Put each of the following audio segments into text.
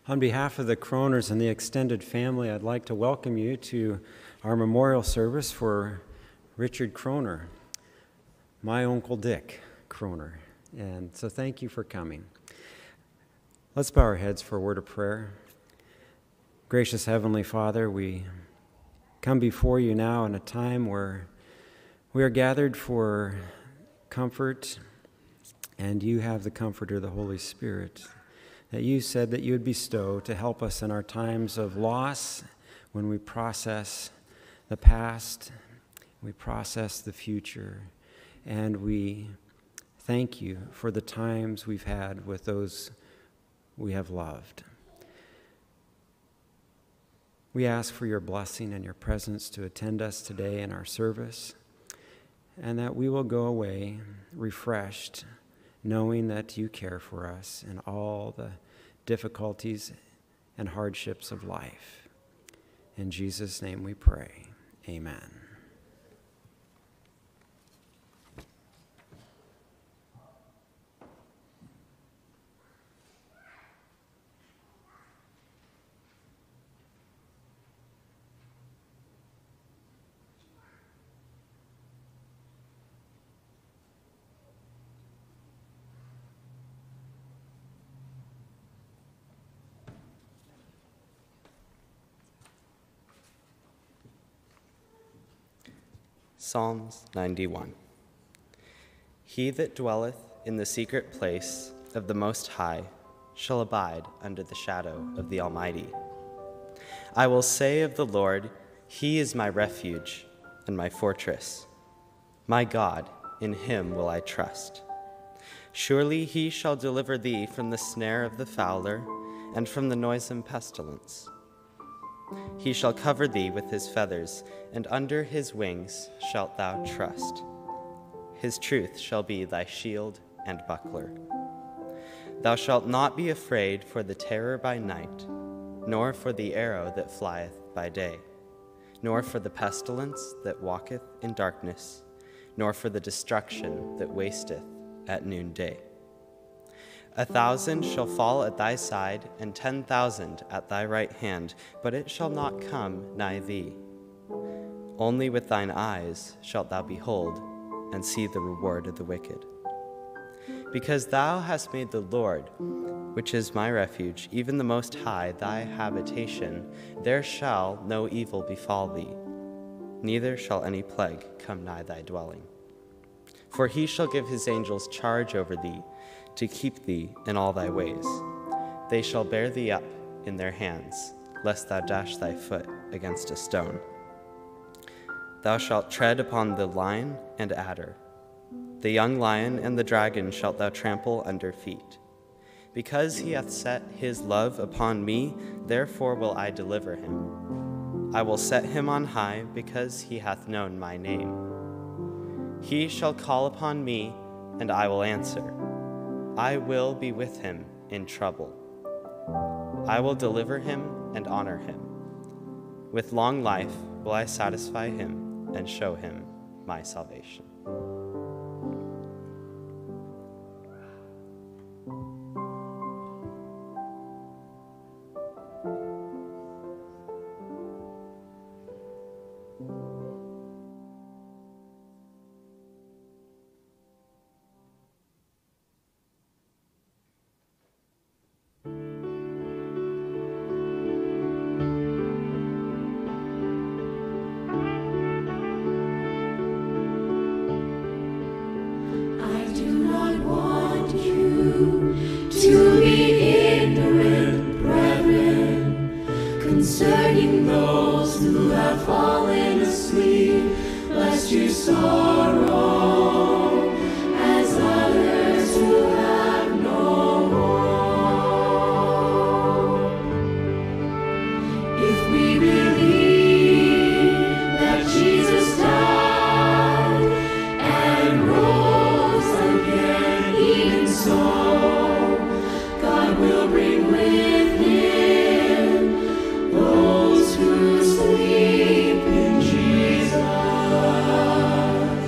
On behalf of the Kroners and the extended family, I'd like to welcome you to our memorial service for Richard Kronner, my Uncle Dick Kronner. And so thank you for coming. Let's bow our heads for a word of prayer. Gracious Heavenly Father, we come before you now in a time where we are gathered for comfort, and you have the Comforter, the Holy Spirit, that you said that you would bestow to help us in our times of loss, when we process the past, we process the future, and we thank you for the times we've had with those we have loved. We ask for your blessing and your presence to attend us today in our service, and that we will go away refreshed, knowing that you care for us in all the difficulties and hardships of life. In Jesus' name we pray. Amen. Psalms 91. He that dwelleth in the secret place of the Most High shall abide under the shadow of the Almighty. I will say of the Lord, He is my refuge and my fortress. My God, in Him will I trust. Surely He shall deliver thee from the snare of the fowler and from the noisome pestilence. He shall cover thee with his feathers, and under his wings shalt thou trust. His truth shall be thy shield and buckler. Thou shalt not be afraid for the terror by night, nor for the arrow that flieth by day, nor for the pestilence that walketh in darkness, nor for the destruction that wasteth at noonday. 1,000 shall fall at thy side, and 10,000 at thy right hand, but it shall not come nigh thee. Only with thine eyes shalt thou behold, and see the reward of the wicked. Because thou hast made the Lord, which is my refuge, even the Most High, thy habitation, there shall no evil befall thee, neither shall any plague come nigh thy dwelling. For he shall give his angels charge over thee, to keep thee in all thy ways. They shall bear thee up in their hands, lest thou dash thy foot against a stone. Thou shalt tread upon the lion and adder. The young lion and the dragon shalt thou trample under feet. Because he hath set his love upon me, therefore will I deliver him. I will set him on high, because he hath known my name. He shall call upon me, and I will answer. I will be with him in trouble. I will deliver him and honor him. With long life will I satisfy him and show him my salvation. To be ignorant, brethren, concerning those who have fallen asleep, lest you sorrow as others who have no hope. If we believe that Jesus died and rose again, even so, will bring with him those who sleep in Jesus.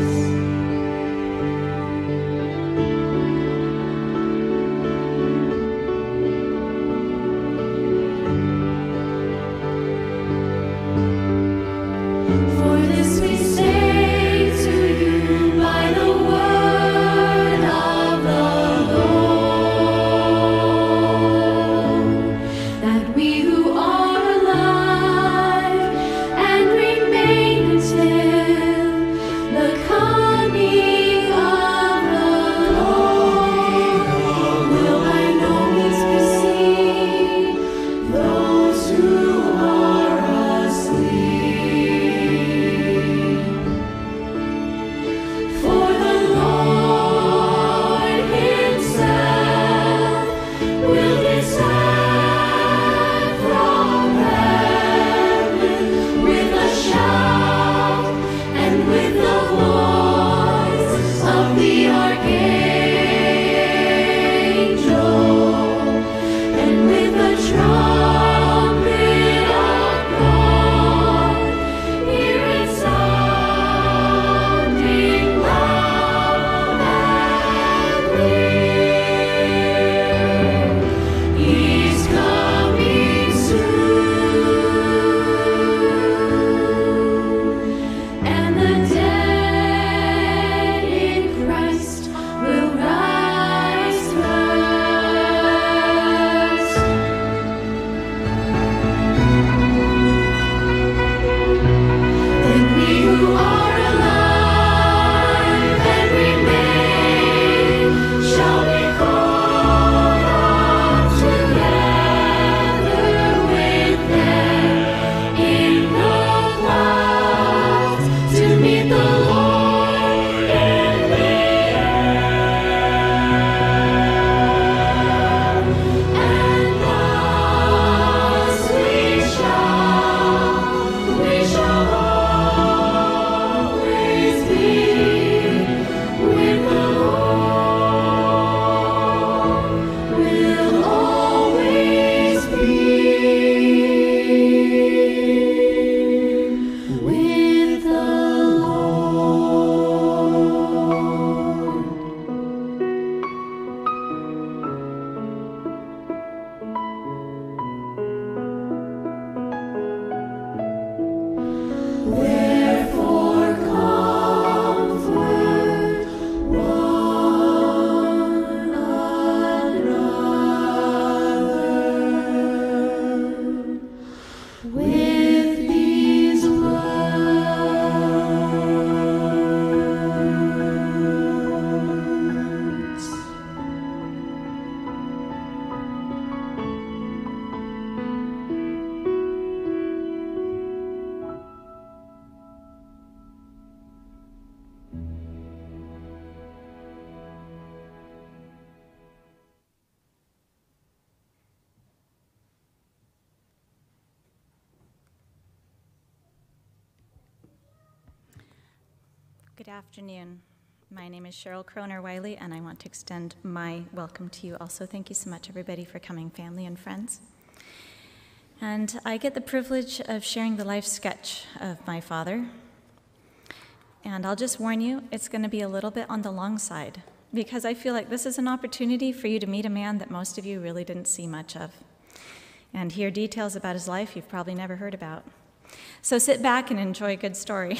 Good afternoon. My name is Cheryl Kronner Wiley, and I want to extend my welcome to you also. Thank you so much, everybody, for coming, family and friends. And I get the privilege of sharing the life sketch of my father. And I'll just warn you, it's going to be a little bit on the long side, because I feel like this is an opportunity for you to meet a man that most of you really didn't see much of, and hear details about his life you've probably never heard about. So sit back and enjoy a good story.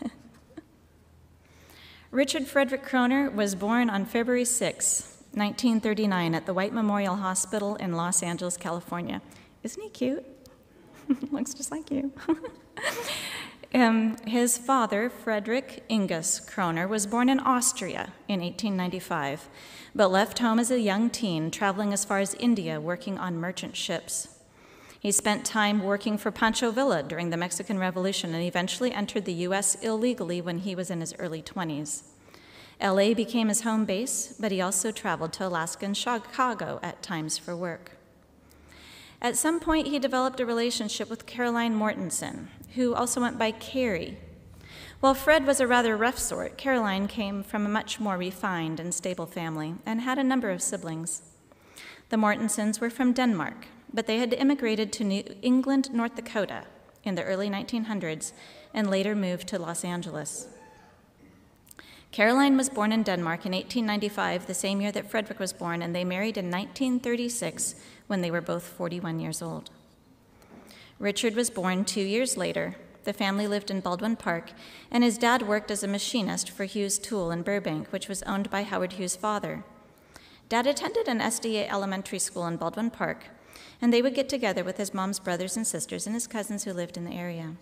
Richard Frederick Kronner was born on February 6, 1939, at the White Memorial Hospital in Los Angeles, California. Isn't he cute? Looks just like you. His father, Frederick Ingus Kronner, was born in Austria in 1895, but left home as a young teen, traveling as far as India, working on merchant ships. He spent time working for Pancho Villa during the Mexican Revolution and eventually entered the U.S. illegally when he was in his early 20s. L.A. became his home base, but he also traveled to Alaska and Chicago at times for work. At some point, he developed a relationship with Caroline Mortensen, who also went by Carrie. While Fred was a rather rough sort, Caroline came from a much more refined and stable family and had a number of siblings. The Mortensens were from Denmark, but they had immigrated to New England, North Dakota in the early 1900s and later moved to Los Angeles. Caroline was born in Denmark in 1895, the same year that Frederick was born, and they married in 1936 when they were both 41 years old. Richard was born 2 years later. The family lived in Baldwin Park, and his dad worked as a machinist for Hughes Tool in Burbank, which was owned by Howard Hughes' father. Dad attended an SDA elementary school in Baldwin Park, and they would get together with his mom's brothers and sisters and his cousins who lived in the area.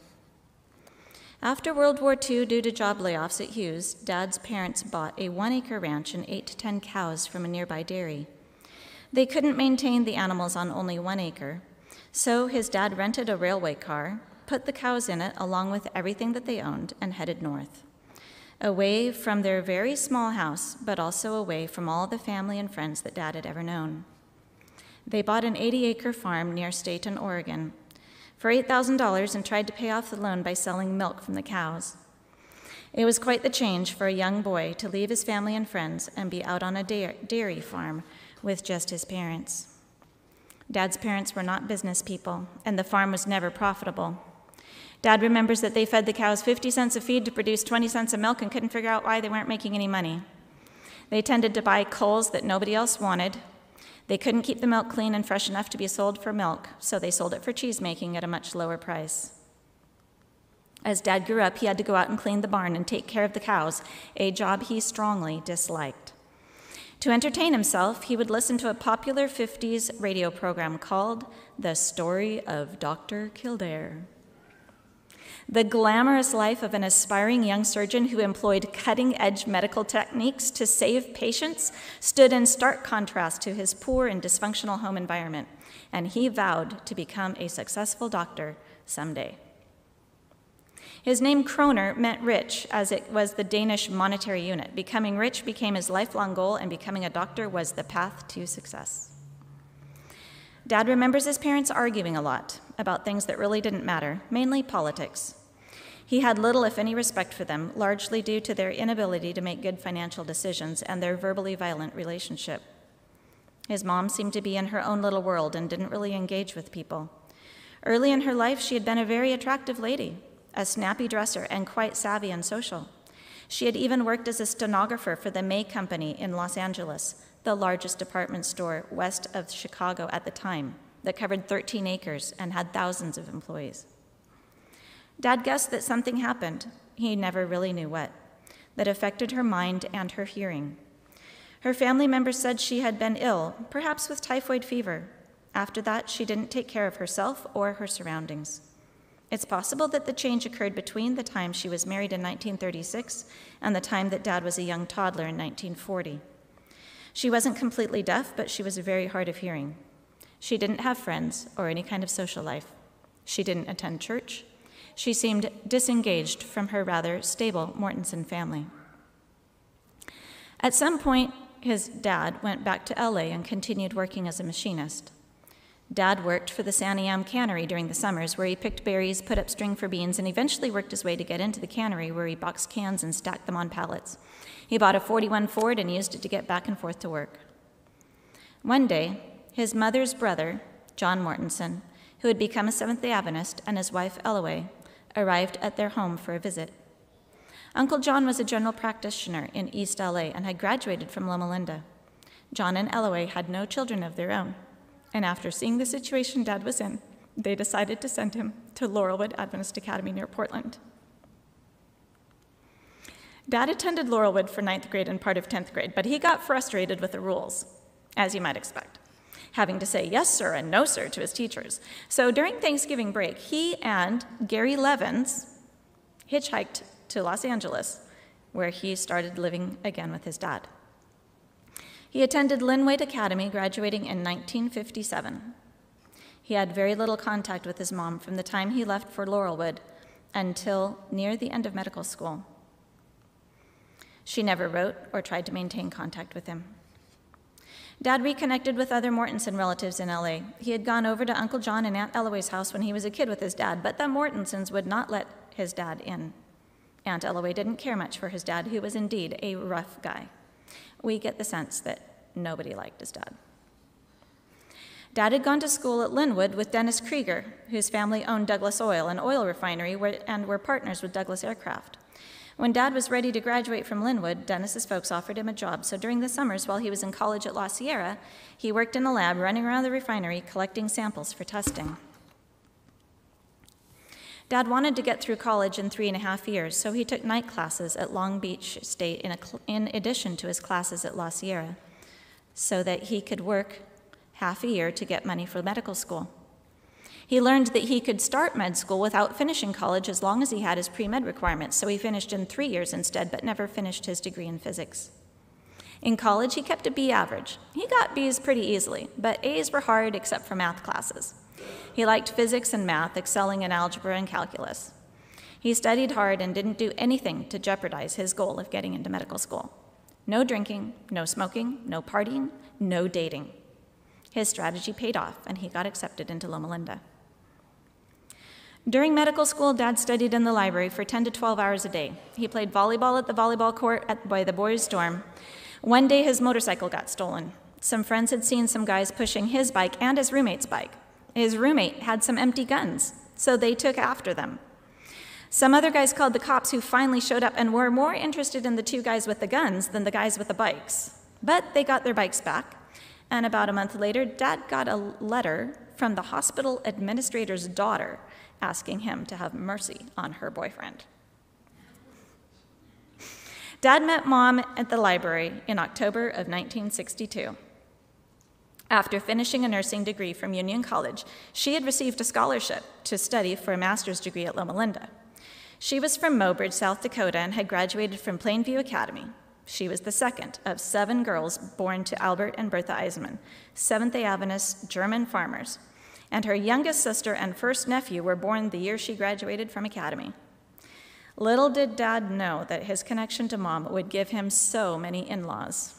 After World War II, due to job layoffs at Hughes, Dad's parents bought a 1-acre ranch and 8 to 10 cows from a nearby dairy. They couldn't maintain the animals on only 1 acre, so his dad rented a railway car, put the cows in it along with everything that they owned, and headed north, away from their very small house, but also away from all the family and friends that Dad had ever known. They bought an 80-acre farm near Staten, Oregon, for $8,000 and tried to pay off the loan by selling milk from the cows. It was quite the change for a young boy to leave his family and friends and be out on a dairy farm with just his parents. Dad's parents were not business people, and the farm was never profitable. Dad remembers that they fed the cows 50 cents a feed to produce 20 cents of milk and couldn't figure out why they weren't making any money. They tended to buy coals that nobody else wanted. They couldn't keep the milk clean and fresh enough to be sold for milk, so they sold it for cheese making at a much lower price. As Dad grew up, he had to go out and clean the barn and take care of the cows, a job he strongly disliked. To entertain himself, he would listen to a popular 50s radio program called The Story of Dr. Kildare. The glamorous life of an aspiring young surgeon who employed cutting-edge medical techniques to save patients stood in stark contrast to his poor and dysfunctional home environment, and he vowed to become a successful doctor someday. His name Kronner meant rich, as it was the Danish monetary unit. Becoming rich became his lifelong goal, and becoming a doctor was the path to success. Dad remembers his parents arguing a lot about things that really didn't matter, mainly politics. He had little, if any, respect for them, largely due to their inability to make good financial decisions and their verbally violent relationship. His mom seemed to be in her own little world and didn't really engage with people. Early in her life, she had been a very attractive lady, a snappy dresser, and quite savvy and social. She had even worked as a stenographer for the May Company in Los Angeles, the largest department store west of Chicago at the time, that covered 13 acres and had thousands of employees. Dad guessed that something happened, he never really knew what, that affected her mind and her hearing. Her family members said she had been ill, perhaps with typhoid fever. After that, she didn't take care of herself or her surroundings. It's possible that the change occurred between the time she was married in 1936 and the time that Dad was a young toddler in 1940. She wasn't completely deaf, but she was very hard of hearing. She didn't have friends or any kind of social life. She didn't attend church. She seemed disengaged from her rather stable Mortensen family. At some point, his dad went back to LA and continued working as a machinist. Dad worked for the Santiam cannery during the summers, where he picked berries, put up string for beans, and eventually worked his way to get into the cannery, where he boxed cans and stacked them on pallets. He bought a 41 Ford and used it to get back and forth to work. One day, his mother's brother, John Mortensen, who had become a Seventh-day Adventist, and his wife, Eloise, arrived at their home for a visit. Uncle John was a general practitioner in East LA and had graduated from Loma Linda. John and Eloise had no children of their own, and after seeing the situation Dad was in, they decided to send him to Laurelwood Adventist Academy near Portland. Dad attended Laurelwood for 9th grade and part of 10th grade, but he got frustrated with the rules, as you might expect, having to say yes, sir, and no, sir to his teachers. So during Thanksgiving break, he and Gary Levins hitchhiked to Los Angeles, where he started living again with his dad. He attended Linwood Academy, graduating in 1957. He had very little contact with his mom from the time he left for Laurelwood until near the end of medical school. She never wrote or tried to maintain contact with him. Dad reconnected with other Mortensen relatives in LA. He had gone over to Uncle John and Aunt Eloise's house when he was a kid with his dad, but the Mortensens would not let his dad in. Aunt Eloise didn't care much for his dad, who was indeed a rough guy. We get the sense that nobody liked his dad. Dad had gone to school at Linwood with Dennis Krieger, whose family owned Douglas Oil, an oil refinery, and were partners with Douglas Aircraft. When Dad was ready to graduate from Linwood, Dennis's folks offered him a job, so during the summers while he was in college at La Sierra, he worked in a lab running around the refinery collecting samples for testing. Dad wanted to get through college in 3.5 years, so he took night classes at Long Beach State in addition to his classes at La Sierra, so that he could work half a year to get money for medical school. He learned that he could start med school without finishing college as long as he had his pre-med requirements, so he finished in 3 years instead, but never finished his degree in physics. In college, he kept a B average. He got Bs pretty easily, but As were hard except for math classes. He liked physics and math, excelling in algebra and calculus. He studied hard and didn't do anything to jeopardize his goal of getting into medical school. No drinking, no smoking, no partying, no dating. His strategy paid off, and he got accepted into Loma Linda. During medical school, Dad studied in the library for 10 to 12 hours a day. He played volleyball at the volleyball court by the boys' dorm. One day, his motorcycle got stolen. Some friends had seen some guys pushing his bike and his roommate's bike. His roommate had some empty guns, so they took after them. Some other guys called the cops, who finally showed up and were more interested in the 2 guys with the guns than the guys with the bikes. But they got their bikes back, and about a month later, Dad got a letter from the hospital administrator's daughter asking him to have mercy on her boyfriend. Dad met Mom at the library in October of 1962. After finishing a nursing degree from Union College, she had received a scholarship to study for a master's degree at Loma Linda. She was from Mobridge, South Dakota, and had graduated from Plainview Academy. She was the second of 7 girls born to Albert and Bertha Eisenman, Seventh-day Adventist German farmers, and her youngest sister and first nephew were born the year she graduated from Academy. Little did Dad know that his connection to Mom would give him so many in-laws.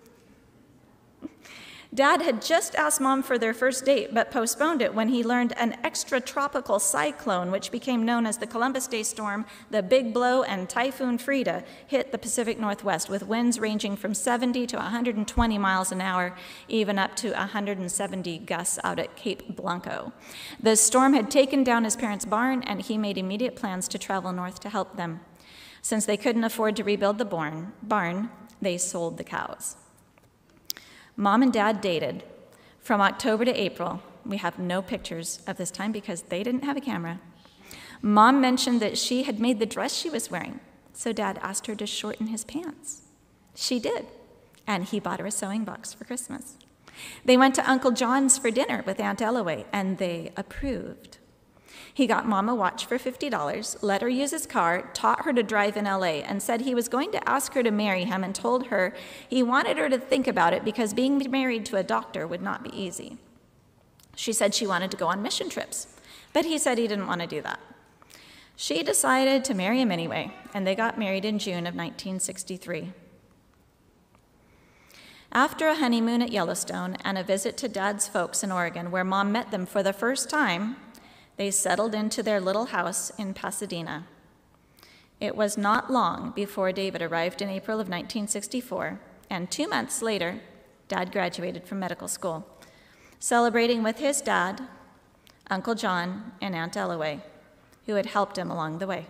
Dad had just asked Mom for their first date, but postponed it when he learned an extratropical cyclone, which became known as the Columbus Day Storm, the Big Blow, and Typhoon Frida, hit the Pacific Northwest with winds ranging from 70 to 120 miles an hour, even up to 170 gusts out at Cape Blanco. The storm had taken down his parents' barn, and he made immediate plans to travel north to help them. Since they couldn't afford to rebuild the barn, they sold the cows. Mom and Dad dated from October to April. We have no pictures of this time because they didn't have a camera. Mom mentioned that she had made the dress she was wearing, so Dad asked her to shorten his pants. She did, and he bought her a sewing box for Christmas. They went to Uncle John's for dinner with Aunt Eloise, and they approved. He got Mom a watch for $50, let her use his car, taught her to drive in LA, and said he was going to ask her to marry him, and told her he wanted her to think about it because being married to a doctor would not be easy. She said she wanted to go on mission trips, but he said he didn't want to do that. She decided to marry him anyway, and they got married in June of 1963. After a honeymoon at Yellowstone and a visit to Dad's folks in Oregon, where Mom met them for the first time, they settled into their little house in Pasadena. It was not long before David arrived in April of 1964, and 2 months later, Dad graduated from medical school, celebrating with his dad, Uncle John, and Aunt Ellaway, who had helped him along the way.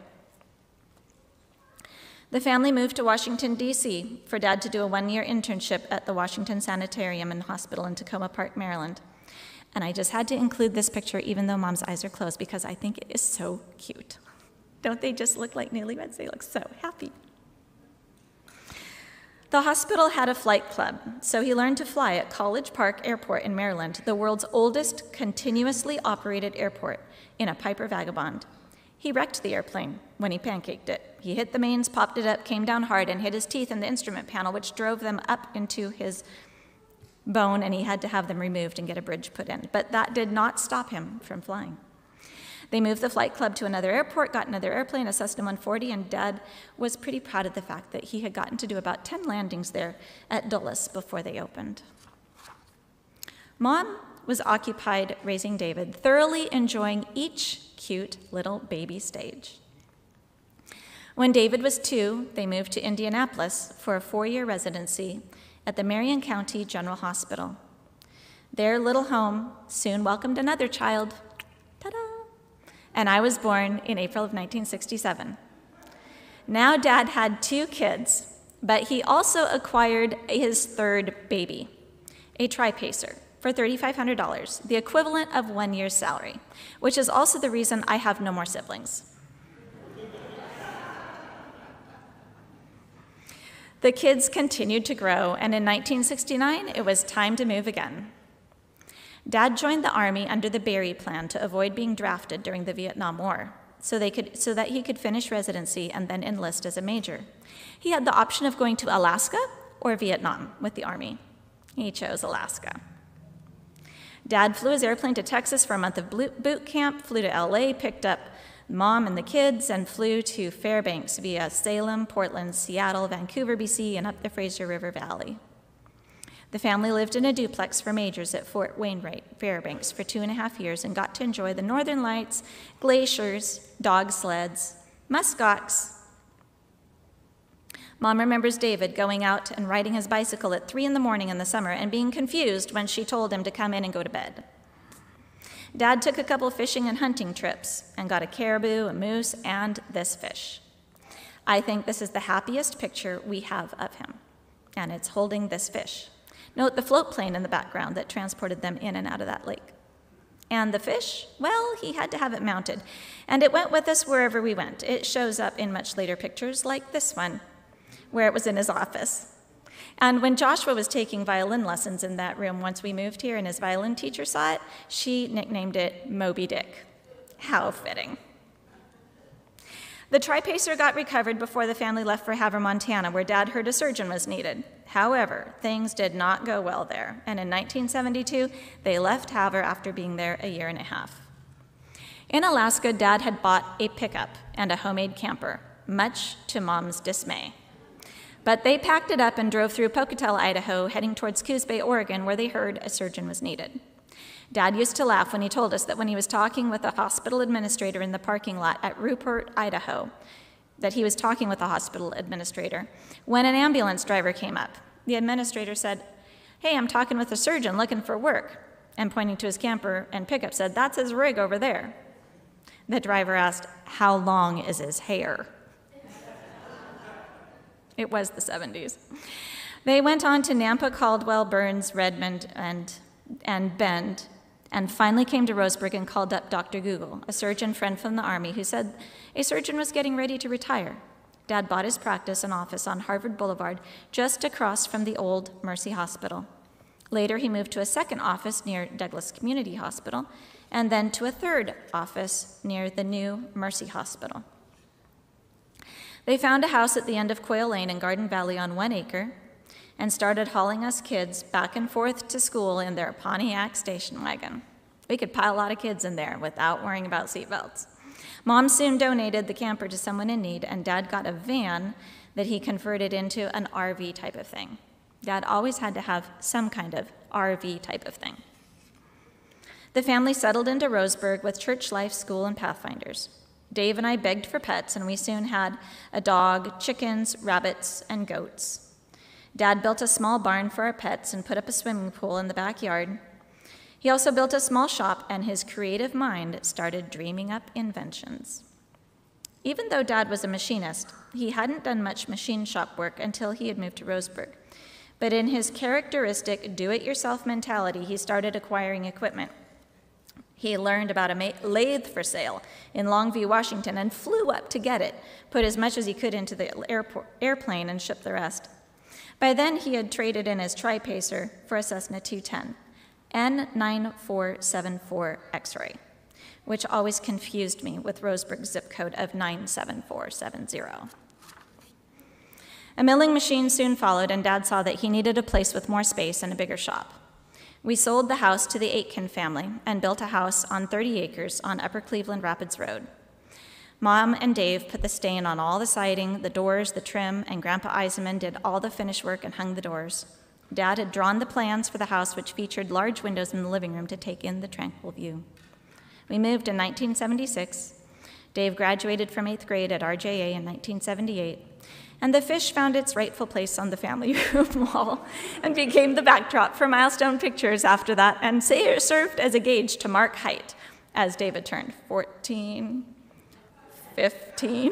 The family moved to Washington, D.C. for Dad to do a 1-year internship at the Washington Sanitarium and Hospital in Tacoma Park, Maryland. And I just had to include this picture, even though Mom's eyes are closed, because I think it is so cute. Don't they just look like newlyweds? They look so happy. The hospital had a flight club, so he learned to fly at College Park Airport in Maryland, the world's oldest continuously operated airport, in a Piper Vagabond. He wrecked the airplane when he pancaked it. He hit the mains, popped it up, came down hard, and hit his teeth in the instrument panel, which drove them up into his bone, and he had to have them removed and get a bridge put in. But that did not stop him from flying. They moved the flight club to another airport, got another airplane, a Cessna 140, and Dad was pretty proud of the fact that he had gotten to do about 10 landings there at Dulles before they opened. Mom was occupied raising David, thoroughly enjoying each cute little baby stage. When David was 2, they moved to Indianapolis for a 4-year residency at the Marion County General Hospital. Their little home soon welcomed another child. Ta-da! And I was born in April of 1967. Now Dad had 2 kids, but he also acquired his 3rd baby, a tripacer, for $3,500, the equivalent of 1 year's salary, which is also the reason I have no more siblings. The kids continued to grow, and in 1969, it was time to move again. Dad joined the Army under the Berry Plan to avoid being drafted during the Vietnam War, so that he could finish residency and then enlist as a major. He had the option of going to Alaska or Vietnam with the Army. He chose Alaska. Dad flew his airplane to Texas for a month of boot camp, flew to LA, picked up Mom and the kids, and flew to Fairbanks via Salem, Portland, Seattle, Vancouver, BC, and up the Fraser River Valley. The family lived in a duplex for majors at Fort Wainwright, Fairbanks, for 2.5 years and got to enjoy the northern lights, glaciers, dog sleds, muskox. Mom remembers David going out and riding his bicycle at 3 in the morning in the summer and being confused when she told him to come in and go to bed. Dad took a couple fishing and hunting trips and got a caribou, a moose, and this fish. I think this is the happiest picture we have of him, and it's holding this fish. Note the float plane in the background that transported them in and out of that lake. And the fish, well, he had to have it mounted, and it went with us wherever we went. It shows up in much later pictures like this one, where it was in his office. And when Joshua was taking violin lessons in that room once we moved here and his violin teacher saw it, she nicknamed it Moby Dick. How fitting. The tripacer got recovered before the family left for Havre, Montana, where Dad heard a surgeon was needed. However, things did not go well there, and in 1972, they left Havre after being there a 1.5 years. In Alaska, Dad had bought a pickup and a homemade camper, much to Mom's dismay. But they packed it up and drove through Pocatello, Idaho, heading towards Coos Bay, Oregon, where they heard a surgeon was needed. Dad used to laugh when he told us that when he was talking with a hospital administrator in the parking lot at Rupert, Idaho, that he was talking with a hospital administrator, when an ambulance driver came up. The administrator said, "Hey, I'm talking with a surgeon looking for work," and pointing to his camper and pickup said, "That's his rig over there." The driver asked, "How long is his hair?" It was the 70s. They went on to Nampa, Caldwell, Burns, Redmond, and Bend, and finally came to Roseburg and called up Dr. Google, a surgeon friend from the Army, who said a surgeon was getting ready to retire. Dad bought his practice and office on Harvard Boulevard, just across from the old Mercy Hospital. Later, he moved to a second office near Douglas Community Hospital, and then to a third office near the new Mercy Hospital. They found a house at the end of Quail Lane in Garden Valley on 1 acre and started hauling us kids back and forth to school in their Pontiac station wagon. We could pile a lot of kids in there without worrying about seatbelts. Mom soon donated the camper to someone in need, and Dad got a van that he converted into an RV type of thing. Dad always had to have some kind of RV type of thing. The family settled into Roseburg with church life, school, and Pathfinders. Dave and I begged for pets, and we soon had a dog, chickens, rabbits, and goats. Dad built a small barn for our pets and put up a swimming pool in the backyard. He also built a small shop, and his creative mind started dreaming up inventions. Even though Dad was a machinist, he hadn't done much machine shop work until he had moved to Roseburg. But in his characteristic do-it-yourself mentality, he started acquiring equipment. He learned about a lathe for sale in Longview, Washington, and flew up to get it, put as much as he could into the airplane, and shipped the rest. By then, he had traded in his Tri-Pacer for a Cessna 210, N9474 X-ray, which always confused me with Roseburg's zip code of 97470. A milling machine soon followed, and Dad saw that he needed a place with more space and a bigger shop. We sold the house to the Aitken family and built a house on 30 acres on Upper Cleveland Rapids Road. Mom and Dave put the stain on all the siding, the doors, the trim, and Grandpa Eisenman did all the finish work and hung the doors. Dad had drawn the plans for the house, which featured large windows in the living room to take in the tranquil view. We moved in 1976. Dave graduated from 8th grade at RJA in 1978. And the fish found its rightful place on the family room wall and became the backdrop for milestone pictures after that, and served as a gauge to mark height as David turned 14, 15.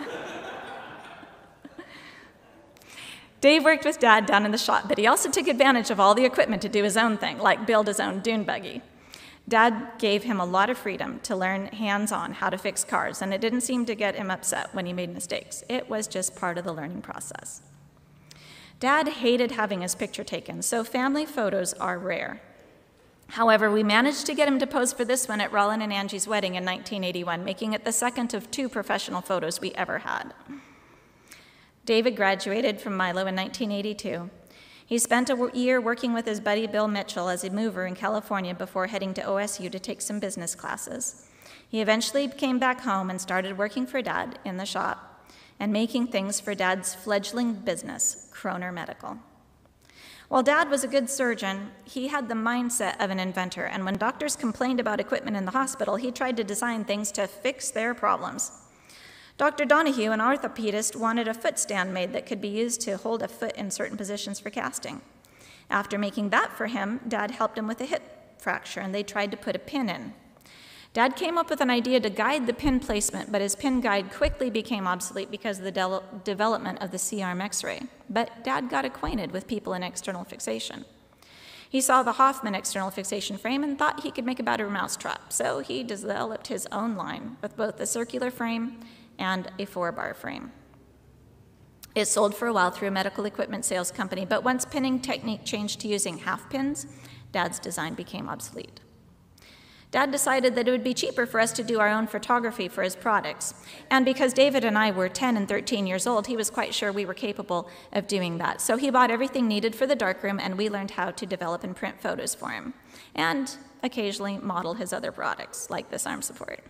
Dave worked with Dad down in the shop, but he also took advantage of all the equipment to do his own thing, like build his own dune buggy. Dad gave him a lot of freedom to learn hands-on how to fix cars, and it didn't seem to get him upset when he made mistakes. It was just part of the learning process. Dad hated having his picture taken, so family photos are rare. However, we managed to get him to pose for this one at Rollin and Angie's wedding in 1981, making it the second of 2 professional photos we ever had. David graduated from Milo in 1982. He spent a year working with his buddy Bill Mitchell as a mover in California before heading to OSU to take some business classes. He eventually came back home and started working for Dad in the shop and making things for Dad's fledgling business, Kronner Medical. While Dad was a good surgeon, he had the mindset of an inventor, and when doctors complained about equipment in the hospital, he tried to design things to fix their problems. Dr. Donahue, an orthopedist, wanted a foot stand made that could be used to hold a foot in certain positions for casting. After making that for him, Dad helped him with a hip fracture, and they tried to put a pin in. Dad came up with an idea to guide the pin placement, but his pin guide quickly became obsolete because of the development of the C-arm X-ray. But Dad got acquainted with people in external fixation. He saw the Hoffman external fixation frame and thought he could make a better mousetrap, so he developed his own line with both a circular frame and a 4-bar frame. It sold for a while through a medical equipment sales company, but once pinning technique changed to using half pins, Dad's design became obsolete. Dad decided that it would be cheaper for us to do our own photography for his products, and because David and I were 10 and 13 years old, he was quite sure we were capable of doing that. So he bought everything needed for the darkroom, and we learned how to develop and print photos for him, and occasionally model his other products, like this arm support.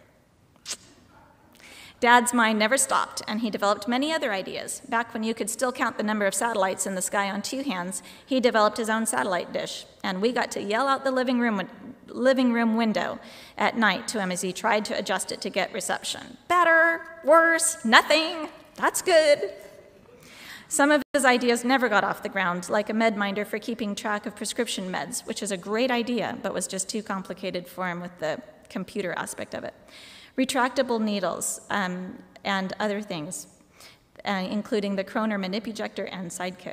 Dad's mind never stopped, and he developed many other ideas. Back when you could still count the number of satellites in the sky on 2 hands, he developed his own satellite dish, and we got to yell out the living room window at night to him as he tried to adjust it to get reception. Better, worse, nothing, that's good. Some of his ideas never got off the ground, like a med minder for keeping track of prescription meds, which is a great idea, but was just too complicated for him with the computer aspect of it. Retractable needles and other things, including the Kronner manipujector and sidekick.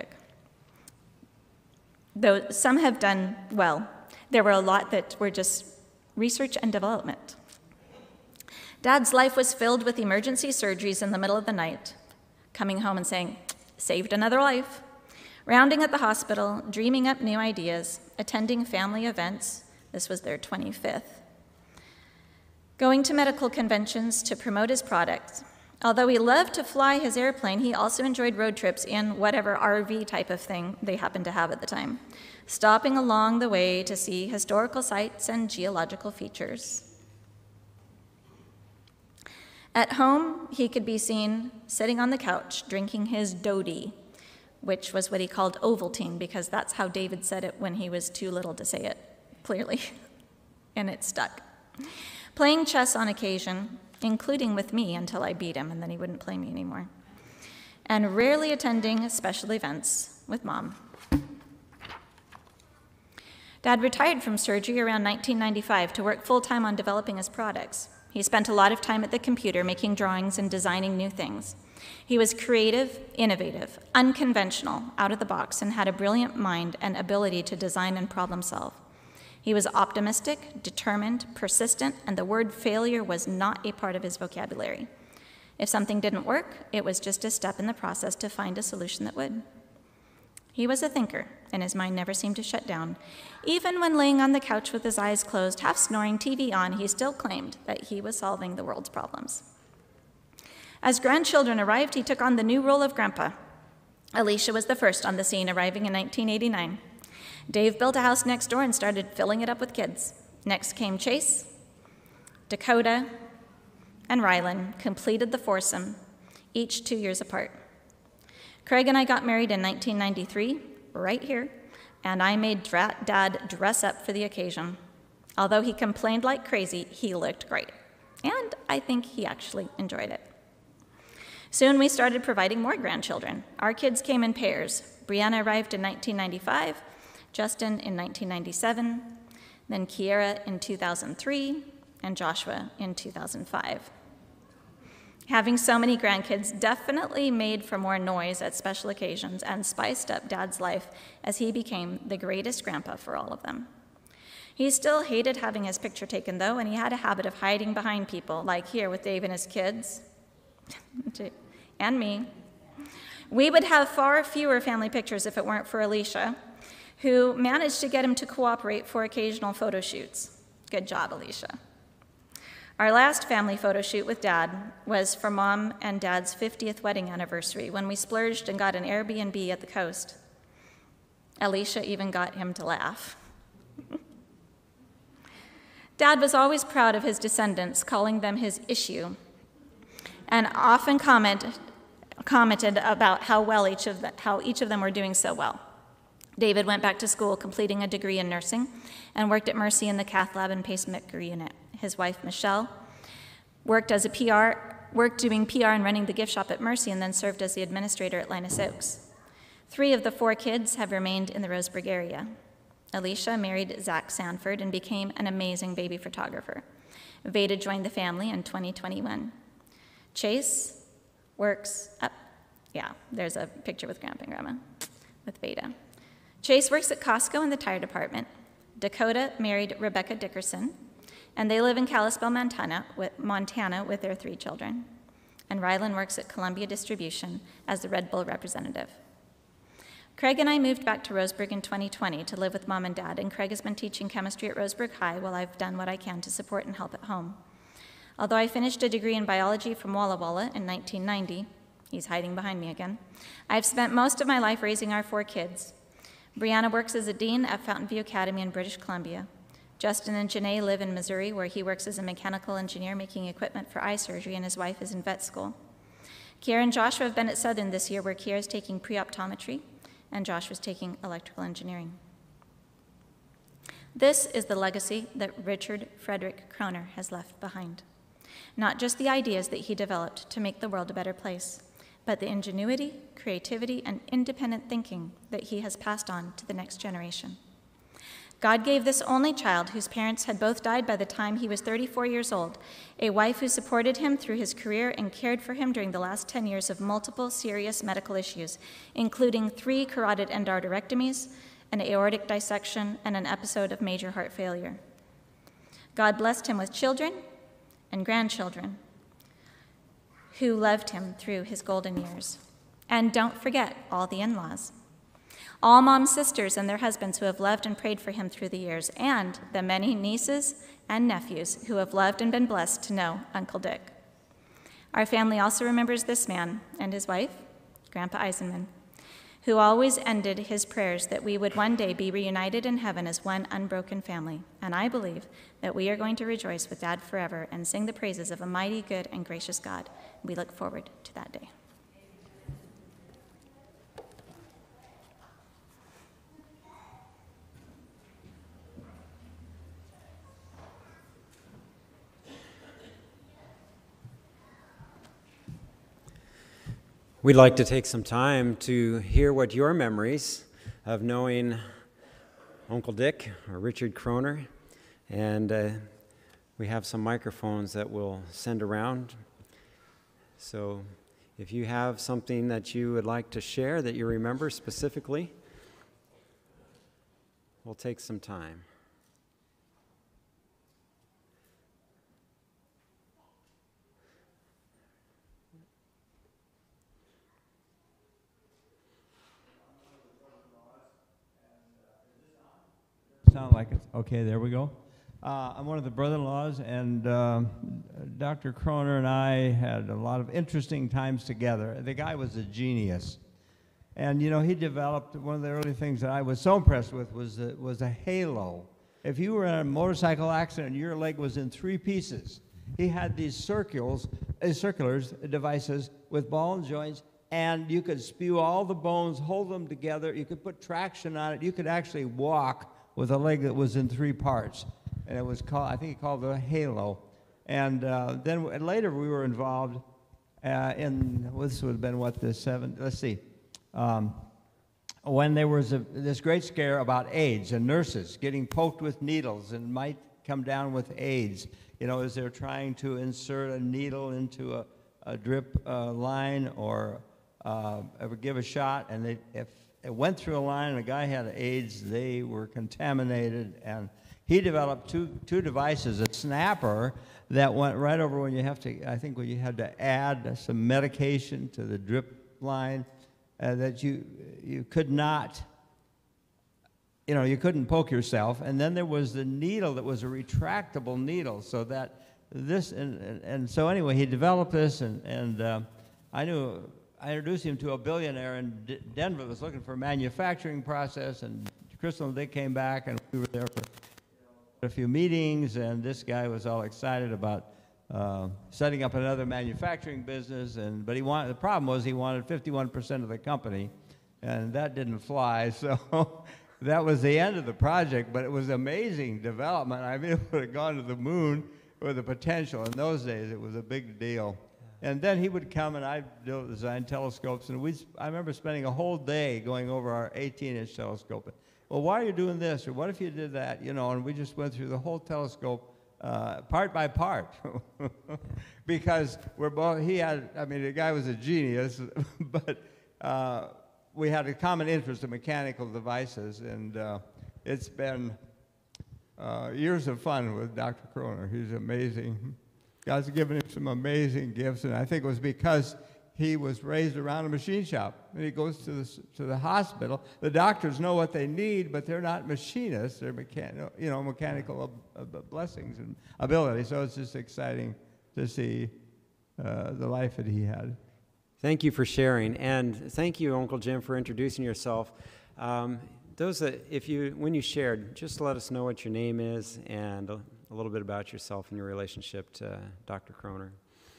Though some have done well, there were a lot that were just research and development. Dad's life was filled with emergency surgeries in the middle of the night, coming home and saying, saved another life, rounding at the hospital, dreaming up new ideas, attending family events, this was their 25th, going to medical conventions to promote his products. Although he loved to fly his airplane, he also enjoyed road trips in whatever RV type of thing they happened to have at the time, stopping along the way to see historical sites and geological features. At home, he could be seen sitting on the couch drinking his Dodie, which was what he called Ovaltine, because that's how David said it when he was too little to say it clearly, and it stuck. Playing chess on occasion, including with me until I beat him, and then he wouldn't play me anymore. And rarely attending special events with Mom. Dad retired from surgery around 1995 to work full-time on developing his products. He spent a lot of time at the computer making drawings and designing new things. He was creative, innovative, unconventional, out of the box, and had a brilliant mind and ability to design and problem solve. He was optimistic, determined, persistent, and the word failure was not a part of his vocabulary. If something didn't work, it was just a step in the process to find a solution that would. He was a thinker, and his mind never seemed to shut down. Even when laying on the couch with his eyes closed, half snoring, TV on, he still claimed that he was solving the world's problems. As grandchildren arrived, he took on the new role of grandpa. Alicia was the first on the scene, arriving in 1989. Dave built a house next door and started filling it up with kids. Next came Chase, Dakota, and Rylan completed the foursome, each 2 years apart. Craig and I got married in 1993, right here, and I made Dad dress up for the occasion. Although he complained like crazy, he looked great, and I think he actually enjoyed it. Soon we started providing more grandchildren. Our kids came in pairs. Brianna arrived in 1995, Justin in 1997, then Kiera in 2003, and Joshua in 2005. Having so many grandkids definitely made for more noise at special occasions and spiced up Dad's life as he became the greatest grandpa for all of them. He still hated having his picture taken, though, and he had a habit of hiding behind people, like here with Dave and his kids, and me. We would have far fewer family pictures if it weren't for Alicia, who managed to get him to cooperate for occasional photo shoots. Good job, Alicia. Our last family photo shoot with Dad was for Mom and Dad's 50th wedding anniversary, when we splurged and got an Airbnb at the coast. Alicia even got him to laugh. Dad was always proud of his descendants, calling them his issue, and often commented about how each of them were doing so well. David went back to school, completing a degree in nursing, and worked at Mercy in the cath lab and pacemaker unit. His wife, Michelle, worked doing PR and running the gift shop at Mercy, and then served as the administrator at Linus Oaks. 3 of the 4 kids have remained in the Roseburg area. Alicia married Zach Sanford and became an amazing baby photographer. Veda joined the family in 2021. Chase works up. Yeah, there's a picture with Grandpa and Grandma with Veda. Chase works at Costco in the tire department. Dakota married Rebecca Dickerson, and they live in Kalispell, Montana with their 3 children. And Rylan works at Columbia Distribution as the Red Bull representative. Craig and I moved back to Roseburg in 2020 to live with Mom and Dad, and Craig has been teaching chemistry at Roseburg High while I've done what I can to support and help at home. Although I finished a degree in biology from Walla Walla in 1990, he's hiding behind me again, I've spent most of my life raising our 4 kids. Brianna works as a dean at Fountain View Academy in British Columbia. Justin and Janae live in Missouri, where he works as a mechanical engineer making equipment for eye surgery, and his wife is in vet school. Kiera and Joshua have been at Southern this year, where Kiera is taking pre-optometry and Joshua is taking electrical engineering. This is the legacy that Richard Frederick Kronner has left behind. Not just the ideas that he developed to make the world a better place, but the ingenuity, creativity, and independent thinking that he has passed on to the next generation. God gave this only child, whose parents had both died by the time he was 34 years old, a wife who supported him through his career and cared for him during the last 10 years of multiple serious medical issues, including 3 carotid endarterectomies, an aortic dissection, and an episode of major heart failure. God blessed him with children and grandchildren who loved him through his golden years. And don't forget all the in-laws. All Mom's sisters and their husbands who have loved and prayed for him through the years, and the many nieces and nephews who have loved and been blessed to know Uncle Dick. Our family also remembers this man and his wife, Grandpa Eisenman, who always ended his prayers that we would one day be reunited in heaven as one unbroken family. And I believe that we are going to rejoice with Dad forever and sing the praises of a mighty, good, and gracious God. We look forward to that day. We'd like to take some time to hear what your memories of knowing Uncle Dick or Richard Kronner, and we have some microphones that we'll send around. So if you have something that you would like to share that you remember specifically, we'll take some time. Sound like it's okay. There we go. I'm one of the brother-in-laws, and Dr. Kronner and I had a lot of interesting times together. The guy was a genius, and you know, he developed one of the early things that I was so impressed with was a halo. If you were in a motorcycle accident and your leg was in 3 pieces, he had these circular devices with ball and joints, and you could spew all the bones, hold them together. You could put traction on it. You could actually walk with a leg that was in 3 parts, and it was called, I think he called it a halo. And then later we were involved in, this would have been what, when there was this great scare about AIDS and nurses getting poked with needles and might come down with AIDS, you know, as they're trying to insert a needle into a drip line or ever give a shot, and if it went through a line and a guy had AIDS, they were contaminated, and he developed two devices, a snapper that went right over when you have to, I think when you had to add some medication to the drip line, that you could not, you know, you couldn't poke yourself. And then there was the needle that was a retractable needle, so that this, and so anyway, he developed this, and I introduced him to a billionaire in Denver that was looking for a manufacturing process, and Crystal and Dick came back, and we were there for a few meetings, and this guy was all excited about setting up another manufacturing business, but the problem was he wanted 51% of the company, and that didn't fly, so that was the end of the project, but it was amazing development. I mean, it would have gone to the moon with the potential. In those days, it was a big deal. And then he would come, and I designed telescopes, and I remember spending a whole day going over our 18-inch telescope. Well, why are you doing this, or what if you did that? You know, and we just went through the whole telescope part by part, because the guy was a genius, but we had a common interest in mechanical devices, and it's been years of fun with Dr. Kronner. He's amazing. God's given him some amazing gifts, and I think it was because he was raised around a machine shop. And he goes to the hospital. The doctors know what they need, but they're not machinists. They're mechanical blessings and abilities. So it's just exciting to see the life that he had. Thank you for sharing, and thank you, Uncle Jim, for introducing yourself. When you shared, just let us know what your name is and a little bit about yourself and your relationship to Dr. Kronner.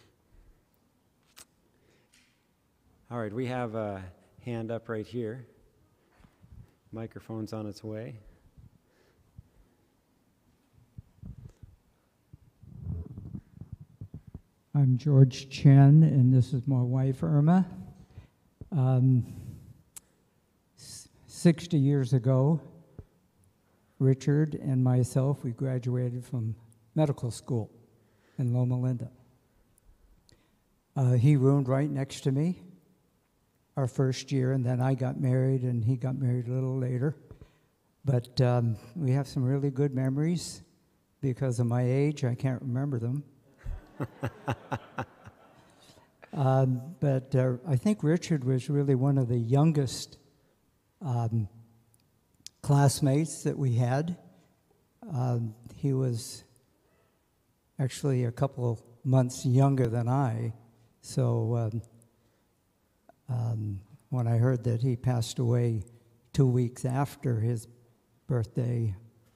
All right, we have a hand up right here. Microphone's on its way. I'm George Chen, and this is my wife, Irma. 60 years ago, Richard and myself, we graduated from medical school in Loma Linda. He roomed right next to me our first year, and then I got married, and he got married a little later. But we have some really good memories. Because of my age, I can't remember them. But I think Richard was really one of the youngest classmates that we had. He was actually a couple months younger than I, so when I heard that he passed away 2 weeks after his birthday,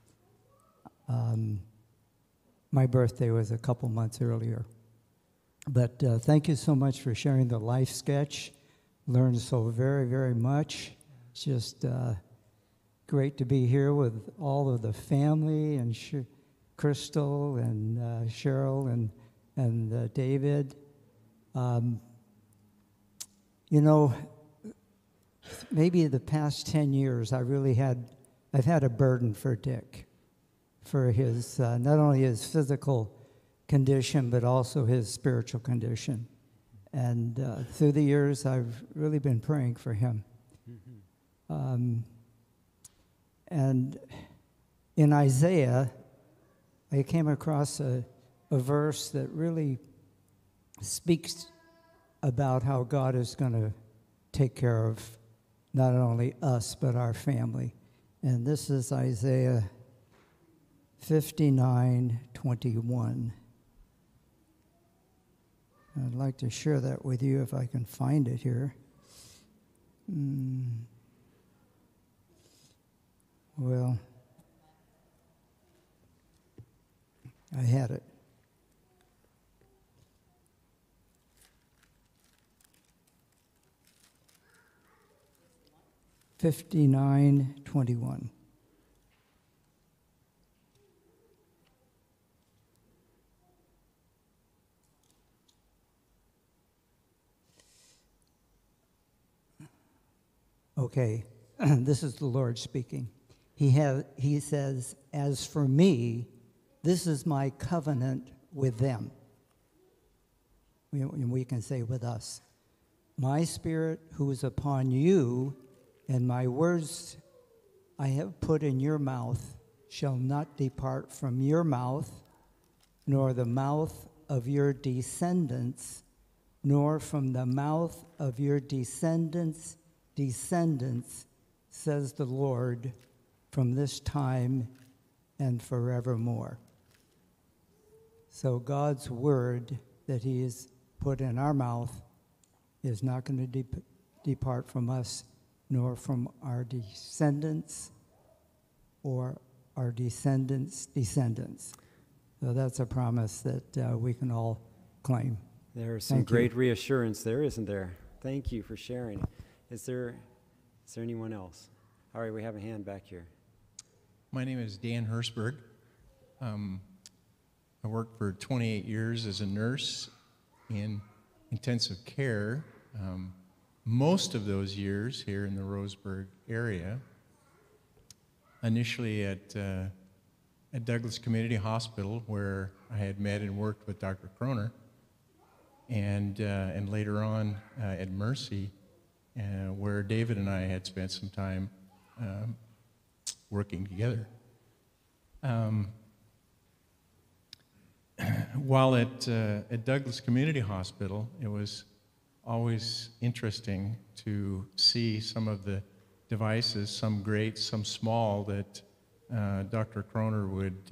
my birthday was a couple months earlier. But thank you so much for sharing the life sketch. Learned so very, very much. It's just great to be here with all of the family and Crystal and Cheryl and David. You know, maybe the past 10 years, I've had a burden for Dick, for his, not only his physical condition, but also his spiritual condition. And through the years, I've really been praying for him. And in Isaiah, I came across a verse that really speaks about how God is going to take care of not only us, but our family. And this is Isaiah 59:21. I'd like to share that with you if I can find it here. Well, I had it. $59.21. Okay, this is the Lord speaking. He says, "As for me, this is my covenant with them." We can say with us. "My spirit who is upon you, and my words I have put in your mouth shall not depart from your mouth, nor the mouth of your descendants, nor from the mouth of your descendants' descendants, says the Lord, from this time and forevermore." So God's word that he has put in our mouth is not going to depart from us, nor from our descendants or our descendants' descendants. So that's a promise that we can all claim. There's some great reassurance there, isn't there? Thank you for sharing. Is there anyone else? All right, we have a hand back here. My name is Dan Hersberg. I worked for 28 years as a nurse in intensive care. Most of those years here in the Roseburg area. Initially at Douglas Community Hospital, where I had met and worked with Dr. Kronner, and later on at Mercy, where David and I had spent some time working together. While at Douglas Community Hospital, it was always interesting to see some of the devices, some great, some small, that Dr. Kronner would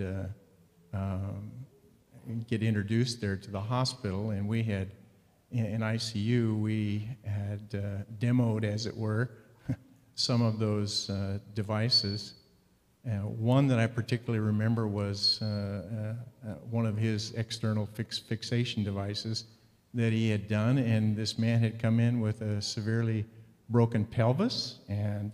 get introduced there to the hospital. And we had, in ICU, we had demoed, as it were, some of those devices. One that I particularly remember was one of his external fixation devices that he had done, and this man had come in with a severely broken pelvis, and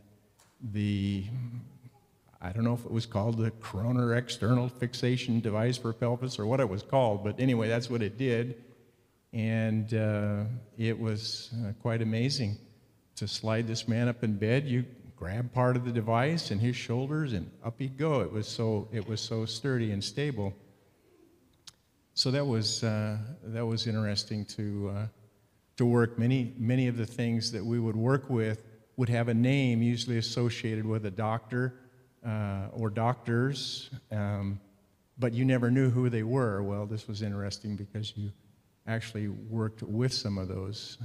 I don't know if it was called the Kronner external fixation device for pelvis or what it was called, but anyway, that's what it did. And it was quite amazing to slide this man up in bed. You grab part of the device and his shoulders, and up he'd go. It was so sturdy and stable. So that was interesting to work. Many of the things that we would work with would have a name, usually associated with a doctor or doctors, but you never knew who they were. Well, this was interesting because you actually worked with some of those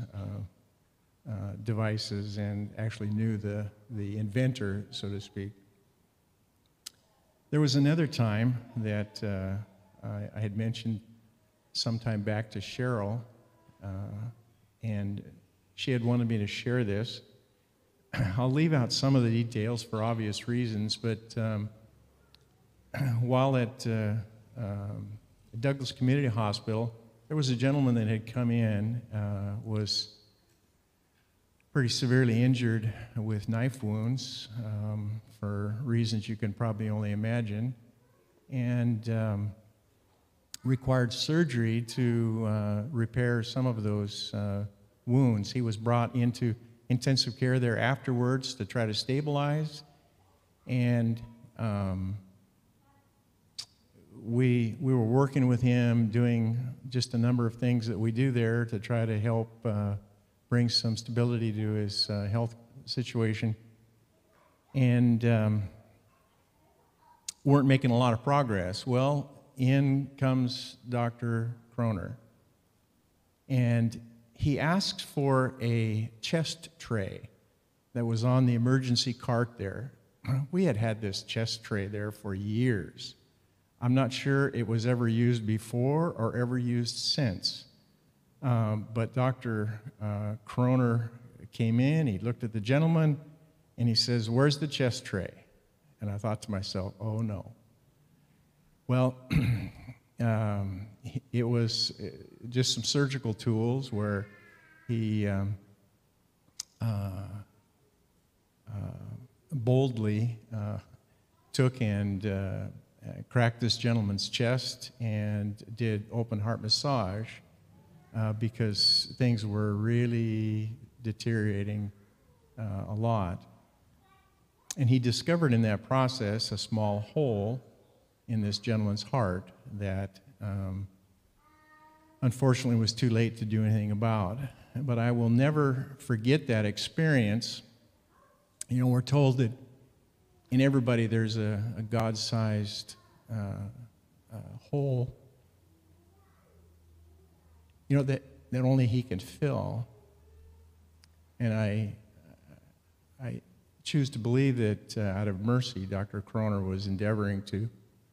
devices and actually knew the inventor, so to speak. There was another time that I had mentioned sometime back to Cheryl, and she had wanted me to share this. I'll leave out some of the details for obvious reasons, but while at Douglas Community Hospital, there was a gentleman that had come in, was pretty severely injured with knife wounds for reasons you can probably only imagine, and required surgery to repair some of those wounds. He was brought into intensive care there afterwards to try to stabilize. And we were working with him, doing just a number of things that we do there to try to help bring some stability to his health situation. And weren't making a lot of progress. Well, in comes Dr. Kronner. And he asked for a chest tray that was on the emergency cart there. We had had this chest tray there for years. I'm not sure it was ever used before or ever used since. But Dr. Kronner came in, he looked at the gentleman, and he says, "Where's the chest tray?" And I thought to myself, oh no. Well, it was just some surgical tools where he boldly took and cracked this gentleman's chest and did open heart massage because things were really deteriorating a lot. And he discovered in that process a small hole in this gentleman's heart that unfortunately was too late to do anything about. But I will never forget that experience. You know, we're told that in everybody there's a God-sized hole, you know, that only he can fill. And I choose to believe that out of mercy, Dr. Kronner was endeavoring to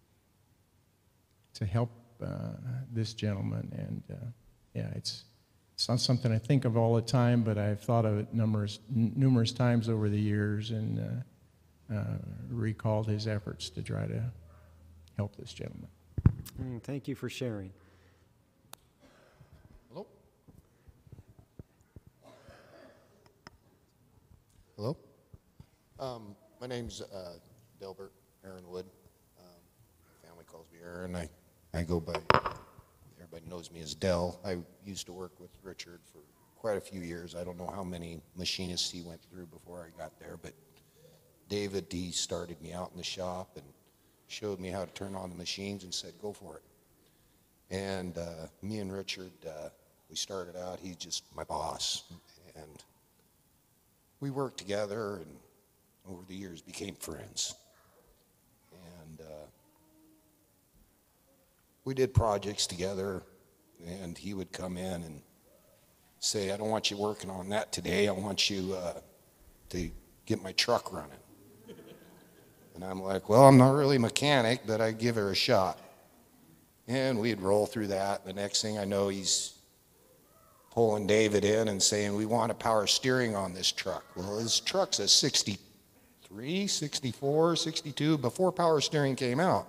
help this gentleman. And yeah, it's not something I think of all the time, but I've thought of it numerous times over the years and recalled his efforts to try to help this gentleman. Thank you for sharing. Hello? Hello? My name's Delbert Aaronwood. My family calls me Aaron. I go by, everybody knows me as Del. I used to work with Richard for quite a few years. I don't know how many machinists he went through before I got there, but David, he started me out in the shop and showed me how to turn on the machines and said, go for it. And me and Richard, we started out, he's just my boss. And we worked together and over the years became friends. And we did projects together, and he would come in and say, I don't want you working on that today. I want you to get my truck running. And I'm like, well, I'm not really a mechanic, but I give her a shot. And we'd roll through that. The next thing I know, he's pulling David in and saying, we want a power steering on this truck. Well, this truck's a 63, 64, 62, before power steering came out.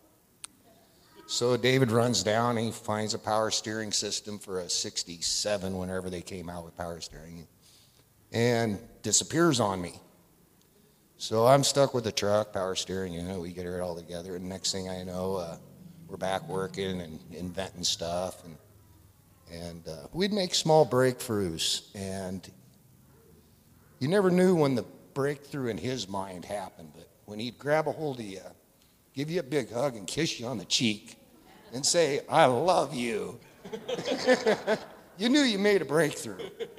So David runs down and he finds a power steering system for a 67 whenever they came out with power steering and disappears on me. So I'm stuck with the truck, power steering, you know, we get it all together, and next thing I know, we're back working and inventing stuff, and we'd make small breakthroughs, and you never knew when the breakthrough in his mind happened, but when he'd grab a hold of you, give you a big hug and kiss you on the cheek and say, I love you, you knew you made a breakthrough.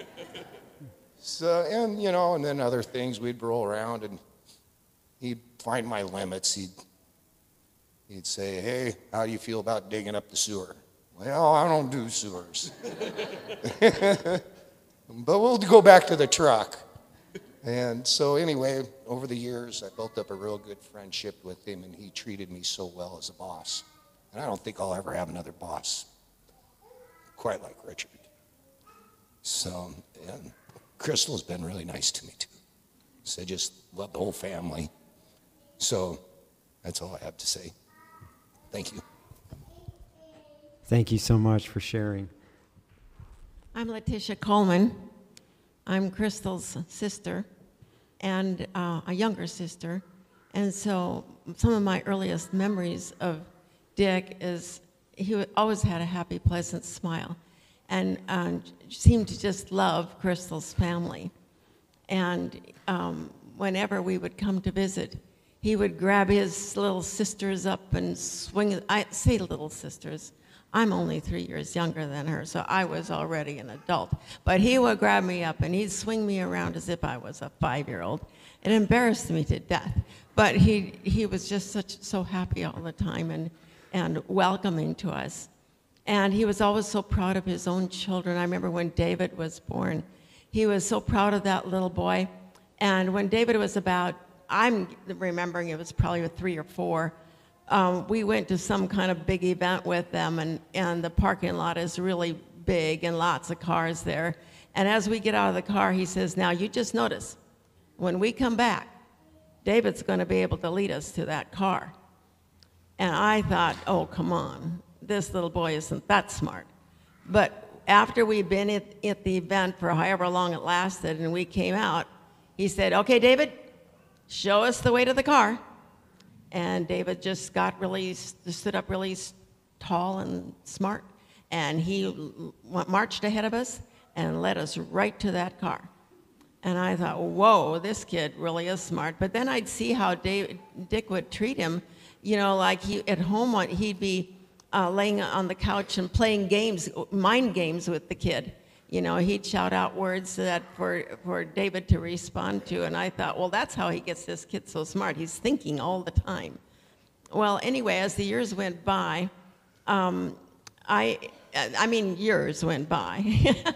So, and you know, and then other things, we'd roll around and he'd find my limits. He'd say, hey, how do you feel about digging up the sewer? Well, I don't do sewers. But we'll go back to the truck. And so anyway, over the years, I built up a real good friendship with him, and he treated me so well as a boss. And I don't think I'll ever have another boss quite like Richard. So, and Crystal's been really nice to me too. So I just love the whole family. So that's all I have to say. Thank you. Thank you so much for sharing. I'm Letitia Coleman. I'm Crystal's sister and a younger sister. And so some of my earliest memories of Dick is he always had a happy, pleasant smile. and seemed to just love Crystal's family. And whenever we would come to visit, he would grab his little sisters up and swing. I say little sisters. I'm only 3 years younger than her, so I was already an adult. But he would grab me up and he'd swing me around as if I was a 5-year-old. It embarrassed me to death. But he was just so happy all the time and welcoming to us. And he was always so proud of his own children. I remember when David was born, he was so proud of that little boy. And when David was about, I'm remembering it was probably 3 or 4, we went to some kind of big event with them, and the parking lot is really big and lots of cars there. And as we get out of the car, he says, now you just notice, when we come back, David's going to be able to lead us to that car. And I thought, oh, come on, this little boy isn't that smart. But after we'd been at the event for however long it lasted and we came out, he said, okay, David, show us the way to the car. And David just stood up really tall and smart, and he marched ahead of us and led us right to that car. And I thought, whoa, this kid really is smart. But then I'd see how Dick would treat him, you know, like at home he'd be laying on the couch and playing games, mind games with the kid. You know, he'd shout out words that for David to respond to, and I thought, well, that's how he gets this kid so smart. He's thinking all the time. Well, anyway, as the years went by, years went by.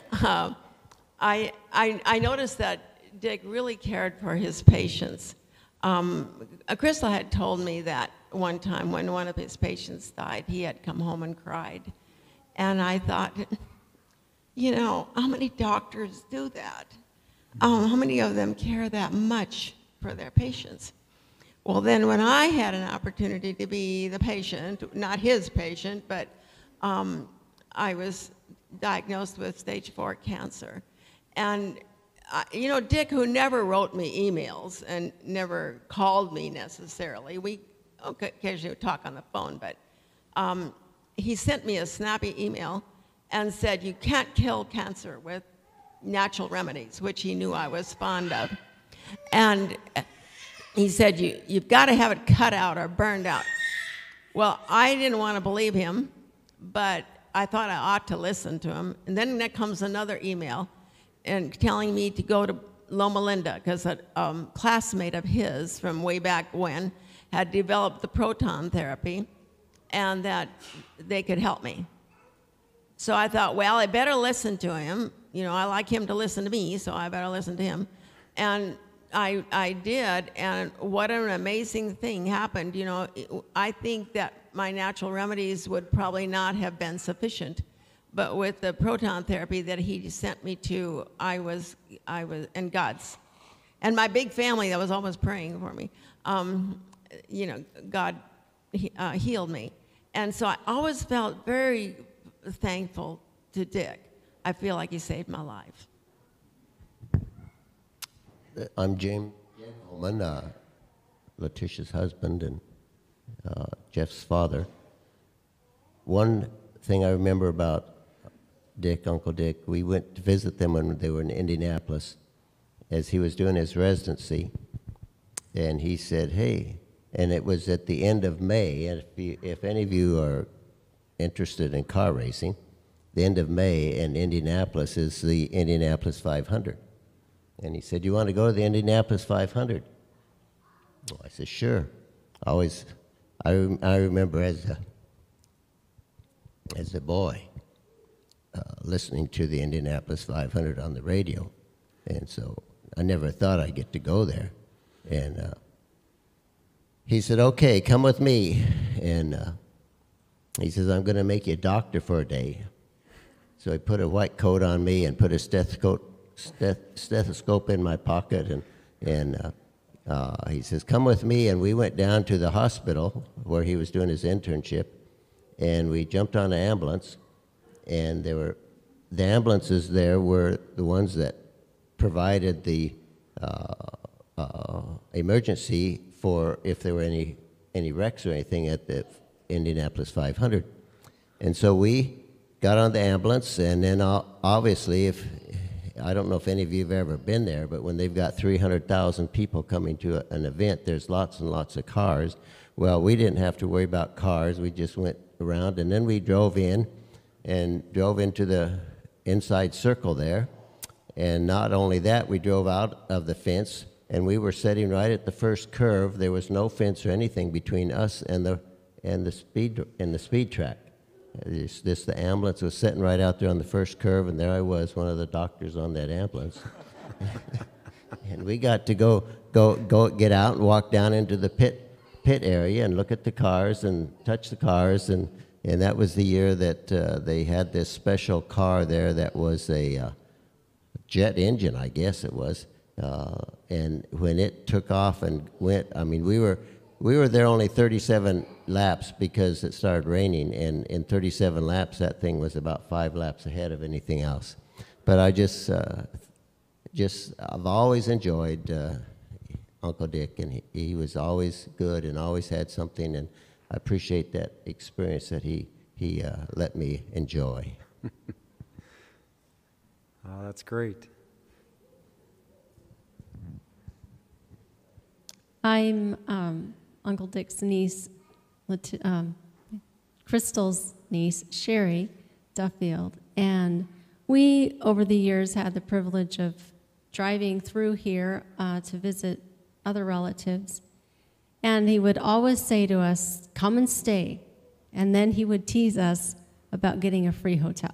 I noticed that Dick really cared for his patients. Crystal had told me that one time when one of his patients died, he had come home and cried, and I thought, you know, how many doctors do that? How many of them care that much for their patients? Well, then when I had an opportunity to be the patient, not his patient, but I was diagnosed with stage 4 cancer. And, you know, Dick, who never wrote me emails and never called me necessarily, we occasionally would talk on the phone, but he sent me a snappy email and said, you can't kill cancer with natural remedies, which he knew I was fond of. And he said, you've got to have it cut out or burned out. Well, I didn't want to believe him, but I thought I ought to listen to him. And then there comes another email and telling me to go to Loma Linda, because a classmate of his from way back when had developed the proton therapy and that they could help me. So I thought, well, I better listen to him. You know, I like him to listen to me, so I better listen to him. And I did, and what an amazing thing happened. You know, I think that my natural remedies would probably not have been sufficient, but with the proton therapy that he sent me to, I was and God's. And my big family that was always praying for me, you know, God healed me. And so I always felt very thankful to Dick. I feel like he saved my life. I'm James Holman, Letitia's husband and Jeff's father. One thing I remember about Dick, Uncle Dick, we went to visit them when they were in Indianapolis as he was doing his residency, and he said, hey, and it was at the end of May, and if any of you are interested in car racing, the end of May in Indianapolis is the Indianapolis 500. And he said, you want to go to the Indianapolis 500? Well, I said, sure. I remember as a boy listening to the Indianapolis 500 on the radio. And so I never thought I'd get to go there. And he said, okay, come with me. And he says, I'm going to make you a doctor for a day. So he put a white coat on me and put a stethoscope in my pocket, and he says, come with me, and we went down to the hospital where he was doing his internship, and we jumped on an ambulance, and the ambulances there were the ones that provided the emergency for if there were any wrecks or anything at the Indianapolis 500. And so we got on the ambulance, and then obviously, I don't know if any of you have ever been there, but when they've got 300,000 people coming to an event, there's lots and lots of cars. Well, we didn't have to worry about cars. We just went around, and then we drove into the inside circle there. And not only that, we drove out of the fence, and we were sitting right at the first curve. There was no fence or anything between us and the speed track. The ambulance was sitting right out there on the first curve, and there I was, one of the doctors on that ambulance. And we got to go get out and walk down into the pit area and look at the cars and touch the cars, and that was the year that they had this special car there that was a jet engine, I guess it was. And when it took off and went, I mean, we were there only 37 laps because it started raining, and in 37 laps, that thing was about 5 laps ahead of anything else. But I I've always enjoyed Uncle Dick, and he was always good and always had something, and I appreciate that experience that he let me enjoy. Oh, that's great. I'm Uncle Dick's niece, Crystal's niece, Sherry Duffield, and we, over the years, had the privilege of driving through here to visit other relatives, and he would always say to us, "Come and stay," and then he would tease us about getting a free hotel.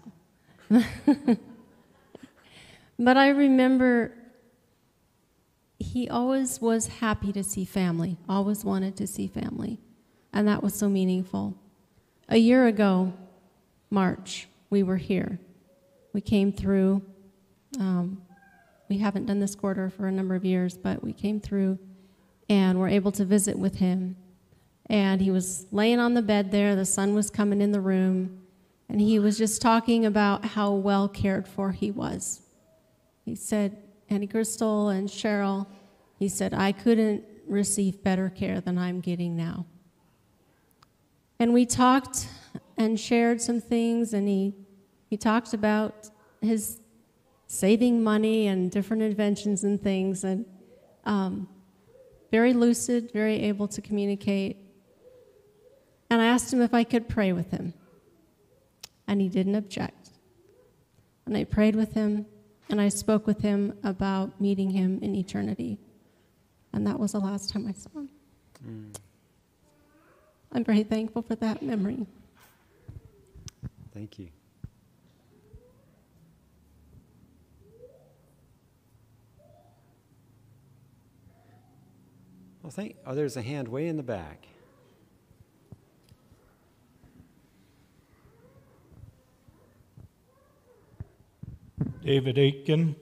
But I remember he always was happy to see family, always wanted to see family, and that was so meaningful. A year ago, March, we were here. We came through. We haven't done this quarter for a number of years, but we came through and were able to visit with him. And he was laying on the bed there. The sun was coming in the room, and he was just talking about how well cared for he was. He said, Auntie Crystal and Cheryl, he said, I couldn't receive better care than I'm getting now. And we talked and shared some things, and he talked about his saving money and different inventions and things, and very lucid, very able to communicate. And I asked him if I could pray with him, and he didn't object. And I prayed with him, and I spoke with him about meeting him in eternity. And that was the last time I saw him. I'm very thankful for that memory. Thank you. Well, there's a hand way in the back. David Aitken.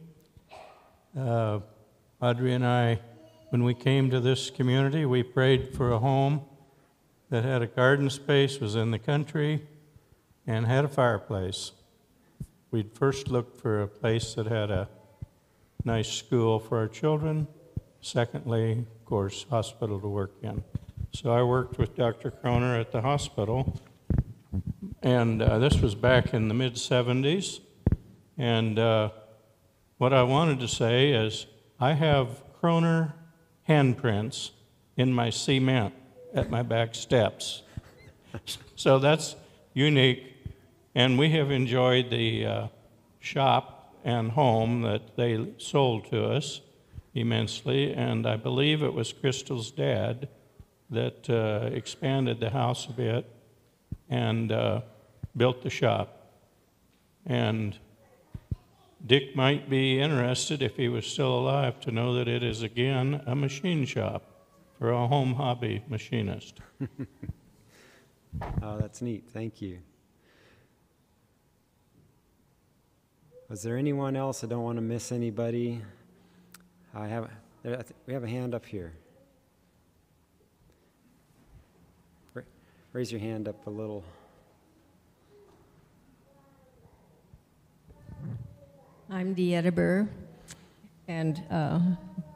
Audrey and I, when we came to this community, we prayed for a home that had a garden space, was in the country, and had a fireplace. We'd first looked for a place that had a nice school for our children. Secondly, of course, hospital to work in. So I worked with Dr. Kronner at the hospital, and this was back in the mid-'70s. And what I wanted to say is I have Kronner handprints in my cement at my back steps. So that's unique. And we have enjoyed the shop and home that they sold to us immensely. And I believe it was Crystal's dad that expanded the house a bit and built the shop. And Dick might be interested, if he was still alive, to know that it is again a machine shop for a home hobby machinist. Oh, that's neat. Thank you. Was there anyone else? I don't want to miss anybody. We have a hand up here. Raise your hand up a little. I'm Deetta Burr, and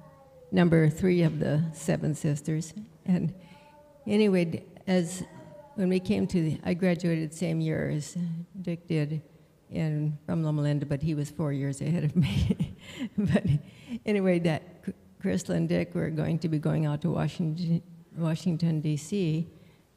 number 3 of the 7 sisters. And anyway, as when we came to I graduated the same year as Dick did from Loma Linda, but he was 4 years ahead of me. But anyway, that Crystal and Dick were going to be going out to Washington D.C.,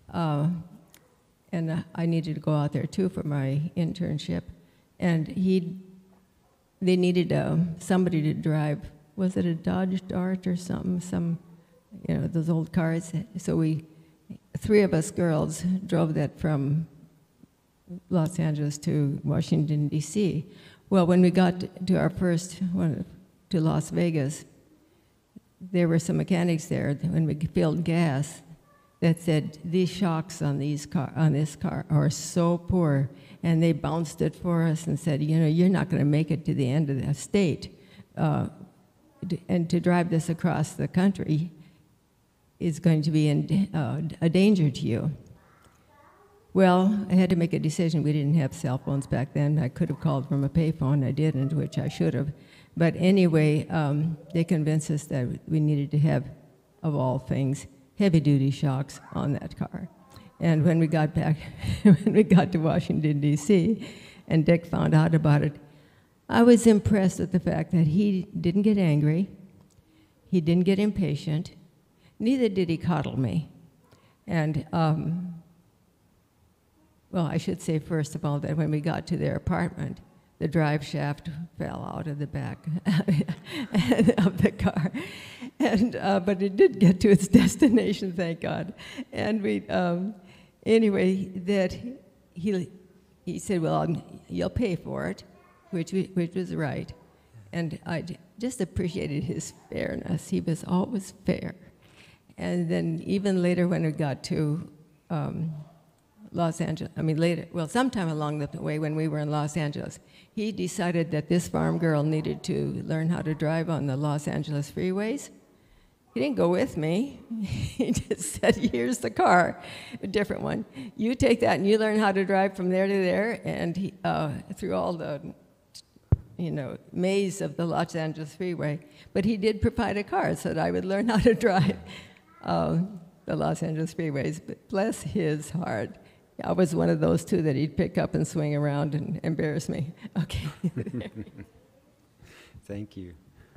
and I needed to go out there too for my internship. And they needed somebody to drive. Was it a Dodge Dart or something? Those old cars. So three of us girls drove that from Los Angeles to Washington, D.C. Well, when we got to our first one, to Las Vegas, there were some mechanics there when we filled gas that said, these shocks on this car are so poor, and they bounced it for us and said, you're not going to make it to the end of the state, and to drive this across the country is going to be a danger to you. Well, I had to make a decision. We didn't have cell phones back then. I could have called from a payphone. I didn't, which I should have. But anyway, they convinced us that we needed to have, of all things, heavy-duty shocks on that car. And when we got back, when we got to Washington, D.C., and Dick found out about it, I was impressed at the fact that he didn't get angry, he didn't get impatient, neither did he coddle me. And, well, I should say, first of all, that when we got to their apartment, the drive shaft fell out of the back of the car. And, but it did get to its destination, thank God. And we, anyway, that he said, well, you'll pay for it, which was right. And I just appreciated his fairness. He was always fair. And then even later when we got to Los Angeles, sometime along the way when we were in Los Angeles, he decided that this farm girl needed to learn how to drive on the Los Angeles freeways. He didn't go with me. He just said, here's the car, a different one. You take that and you learn how to drive from there to there, and through all the maze of the Los Angeles freeway. But he did provide a car so that I would learn how to drive the Los Angeles freeways. But bless his heart, I was one of those two that he'd pick up and swing around and embarrass me. Okay. Thank you.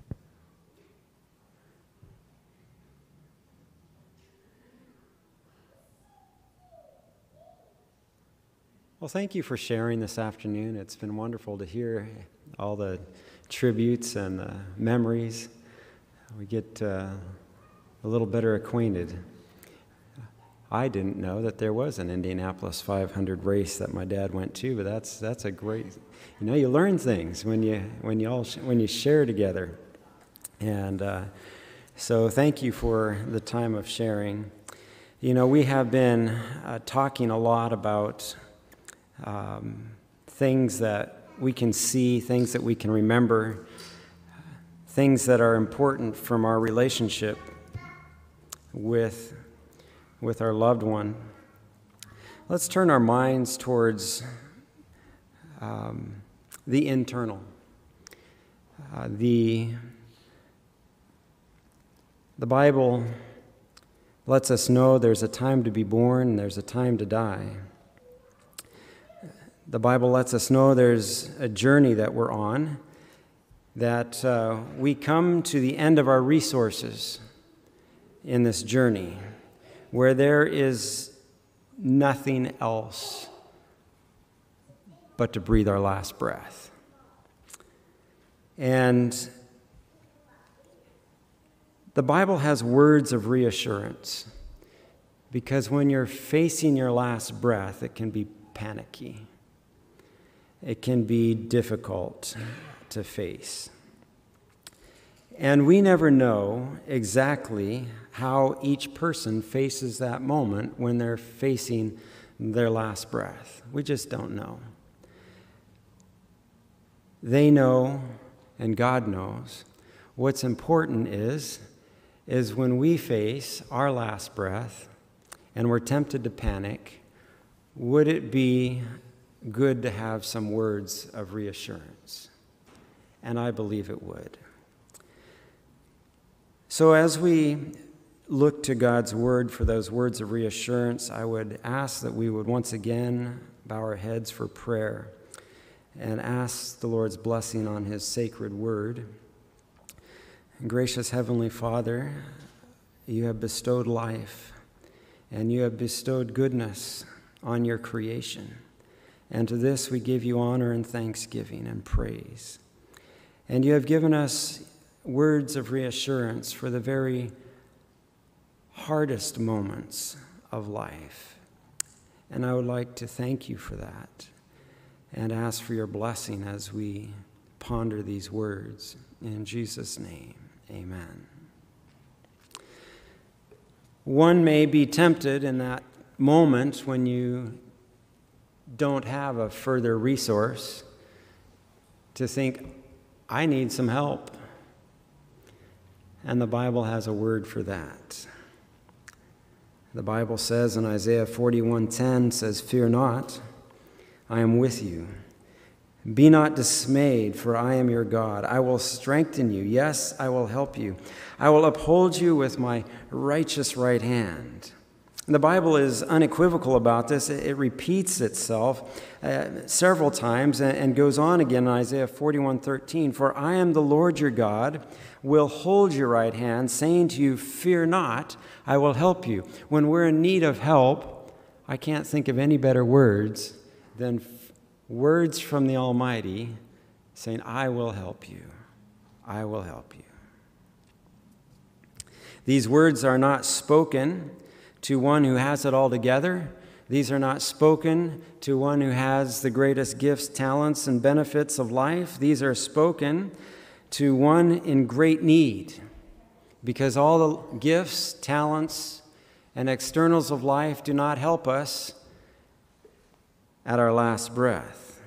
Well, thank you for sharing this afternoon. It's been wonderful to hear all the tributes and memories. We get a little better acquainted. I didn't know that there was an Indianapolis 500 race that my dad went to, but that's a great. You learn things when you share together, and so thank you for the time of sharing. We have been talking a lot about things that we can see, things that we can remember, things that are important from our relationship with our loved one. Let's turn our minds towards the internal. The Bible lets us know there's a time to be born and there's a time to die. The Bible lets us know there's a journey that we're on, that we come to the end of our resources in this journey, where there is nothing else but to breathe our last breath. And the Bible has words of reassurance, because when you're facing your last breath, it can be panicky. It can be difficult to face. And we never know exactly how each person faces that moment when they're facing their last breath. We just don't know. They know, and God knows. What's important is when we face our last breath and we're tempted to panic, would it be good to have some words of reassurance? And I believe it would. So as we look to God's word for those words of reassurance, I would ask that we would once again bow our heads for prayer and ask the Lord's blessing on his sacred word. Gracious Heavenly Father, you have bestowed life and you have bestowed goodness on your creation. And to this we give you honor and thanksgiving and praise. And you have given us words of reassurance for the very hardest moments of life. And I would like to thank you for that and ask for your blessing as we ponder these words. In Jesus' name, amen. One may be tempted in that moment when you don't have a further resource to think, I need some help. And the Bible has a word for that. The Bible says in Isaiah 41:10 says, "Fear not, I am with you. Be not dismayed, for I am your God. I will strengthen you. Yes, I will help you. I will uphold you with my righteous right hand." And the Bible is unequivocal about this. It repeats itself several times and goes on again in Isaiah 41:13. "For I am the Lord your God, will hold your right hand, saying to you, fear not, I will help you." When we're in need of help, I can't think of any better words than words from the Almighty saying, I will help you. I will help you. These words are not spoken to one who has it all together. These are not spoken to one who has the greatest gifts, talents, and benefits of life. These are spoken to one in great need, because all the gifts, talents, and externals of life do not help us at our last breath.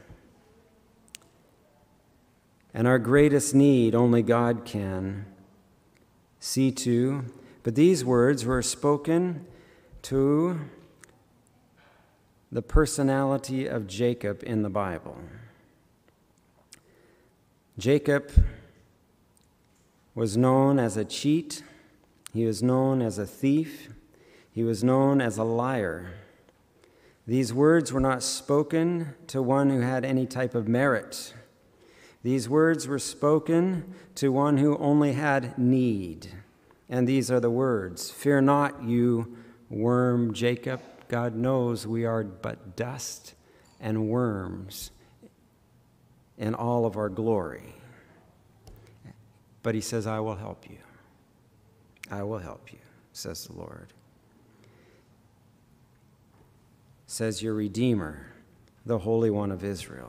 And our greatest need only God can see to. But these words were spoken to the personality of Jacob in the Bible. Jacob was known as a cheat. He was known as a thief. He was known as a liar. These words were not spoken to one who had any type of merit. These words were spoken to one who only had need. And these are the words, "Fear not, you worm Jacob. God knows we are but dust and worms in all of our glory." But he says, I will help you. I will help you, says the Lord. Says your Redeemer, the Holy One of Israel.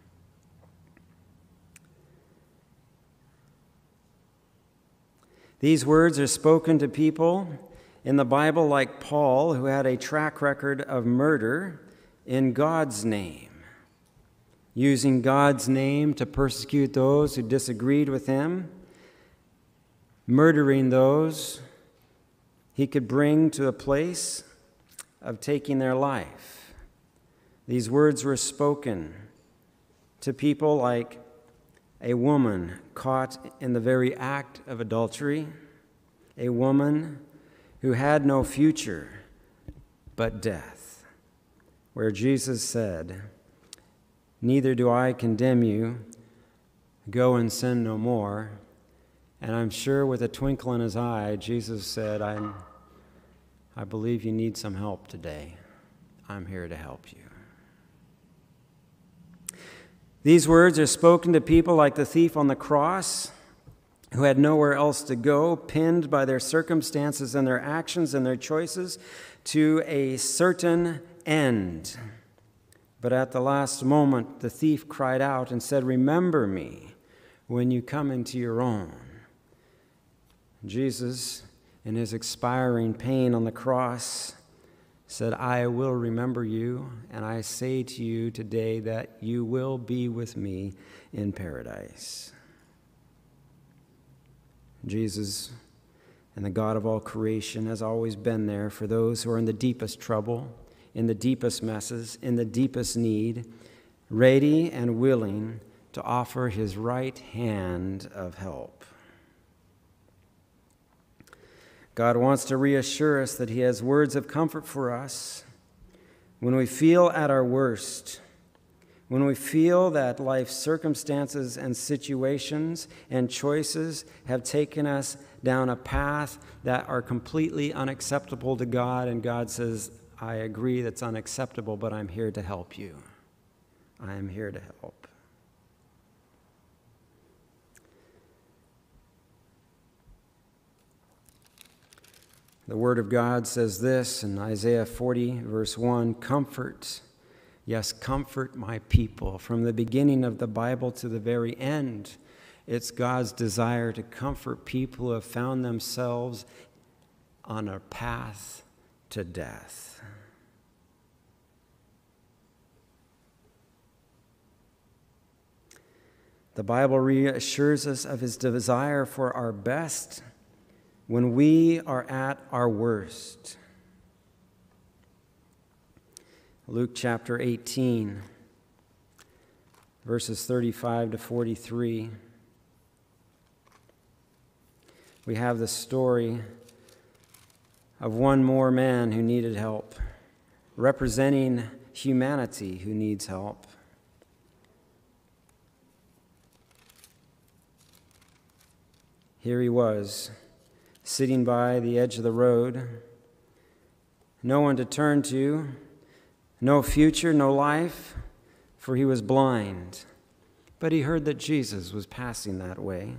These words are spoken to people in the Bible like Paul, who had a track record of murder in God's name, using God's name to persecute those who disagreed with him, murdering those he could bring to a place of taking their life. These words were spoken to people like a woman caught in the very act of adultery, a woman who had no future but death, where Jesus said, "Neither do I condemn you, go and sin no more." And I'm sure with a twinkle in his eye, Jesus said, I believe you need some help today. I'm here to help you. These words are spoken to people like the thief on the cross, who had nowhere else to go, pinned by their circumstances and their actions and their choices to a certain end. But at the last moment, the thief cried out and said, "Remember me when you come into your own." Jesus, in his expiring pain on the cross, said, "I will remember you, and I say to you today that you will be with me in paradise." Jesus and the God of all creation has always been there for those who are in the deepest trouble, in the deepest messes, in the deepest need, ready and willing to offer his right hand of help. God wants to reassure us that He has words of comfort for us when we feel at our worst, when we feel that life's circumstances and situations and choices have taken us down a path that are completely unacceptable to God, and God says, I agree that's unacceptable, but I'm here to help you. I am here to help. The Word of God says this in Isaiah 40, verse 1, comfort, yes, comfort my people. From the beginning of the Bible to the very end, it's God's desire to comfort people who have found themselves on a path to death. The Bible reassures us of His desire for our best when we are at our worst. Luke chapter 18, verses 35 to 43. We have the story of one more man who needed help, representing humanity who needs help. Here he was, sitting by the edge of the road, no one to turn to, no future, no life, for he was blind. But he heard that Jesus was passing that way.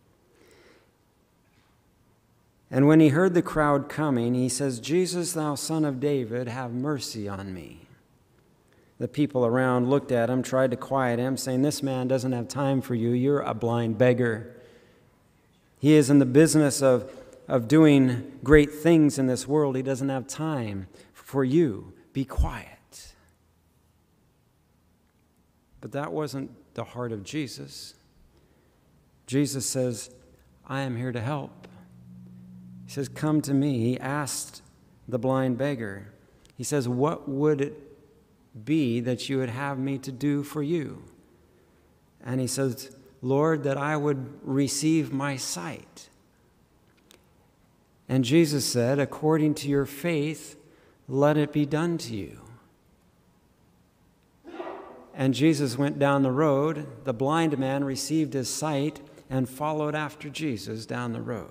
And when he heard the crowd coming, he says, Jesus, thou son of David, have mercy on me. The people around looked at him, tried to quiet him, saying, this man doesn't have time for you. You're a blind beggar. He is in the business of doing great things in this world. He doesn't have time for you. Be quiet. But that wasn't the heart of Jesus. Jesus says, I am here to help. He says, come to me. He asked the blind beggar. He says, what would it be that you would have me to do for you? And he says, Lord, that I would receive my sight. And Jesus said, according to your faith, let it be done to you. And Jesus went down the road. The blind man received his sight and followed after Jesus down the road.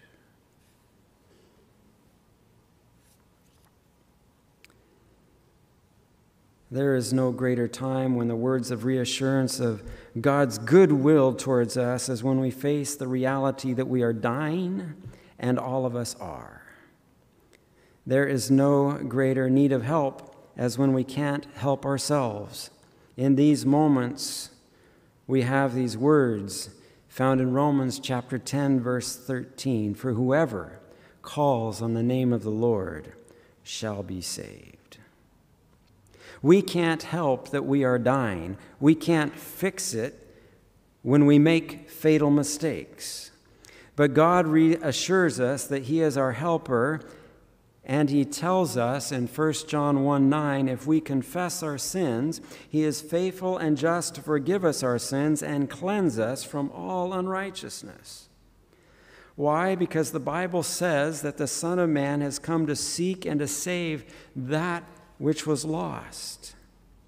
There is no greater time when the words of reassurance of God's goodwill towards us as when we face the reality that we are dying, and all of us are. There is no greater need of help as when we can't help ourselves. In these moments, we have these words found in Romans chapter 10, verse 13, for whoever calls on the name of the Lord shall be saved. We can't help that we are dying. We can't fix it when we make fatal mistakes. But God reassures us that He is our helper, and He tells us in 1 John 1:9, if we confess our sins, He is faithful and just to forgive us our sins and cleanse us from all unrighteousness. Why? Because the Bible says that the Son of Man has come to seek and to save that which was lost.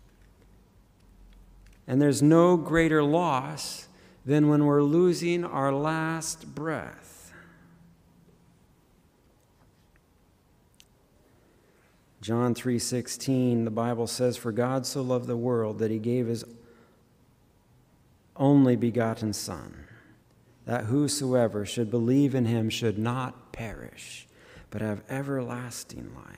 And there's no greater loss than when we're losing our last breath. John 3:16, the Bible says, for God so loved the world that He gave His only begotten Son, that whosoever should believe in Him should not perish, but have everlasting life.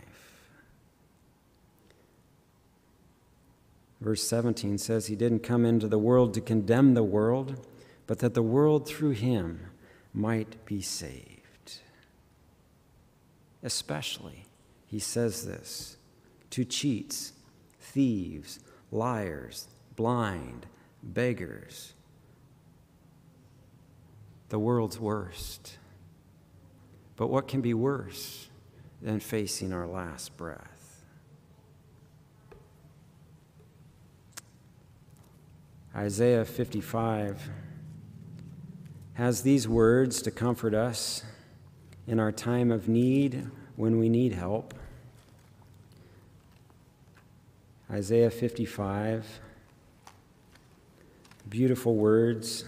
Verse 17 says He didn't come into the world to condemn the world, but that the world through Him might be saved. Especially, He says this, to cheats, thieves, liars, blind, beggars, the world's worst. But what can be worse than facing our last breath? Isaiah 55 has these words to comfort us in our time of need when we need help. Isaiah 55, beautiful words.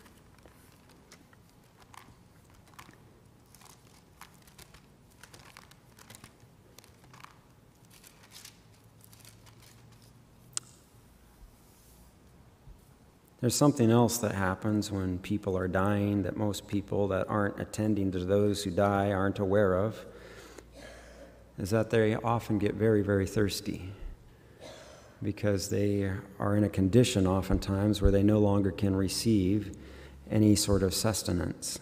There's something else that happens when people are dying that most people that aren't attending to those who die aren't aware of, is that they often get very, very thirsty because they are in a condition oftentimes where they no longer can receive any sort of sustenance.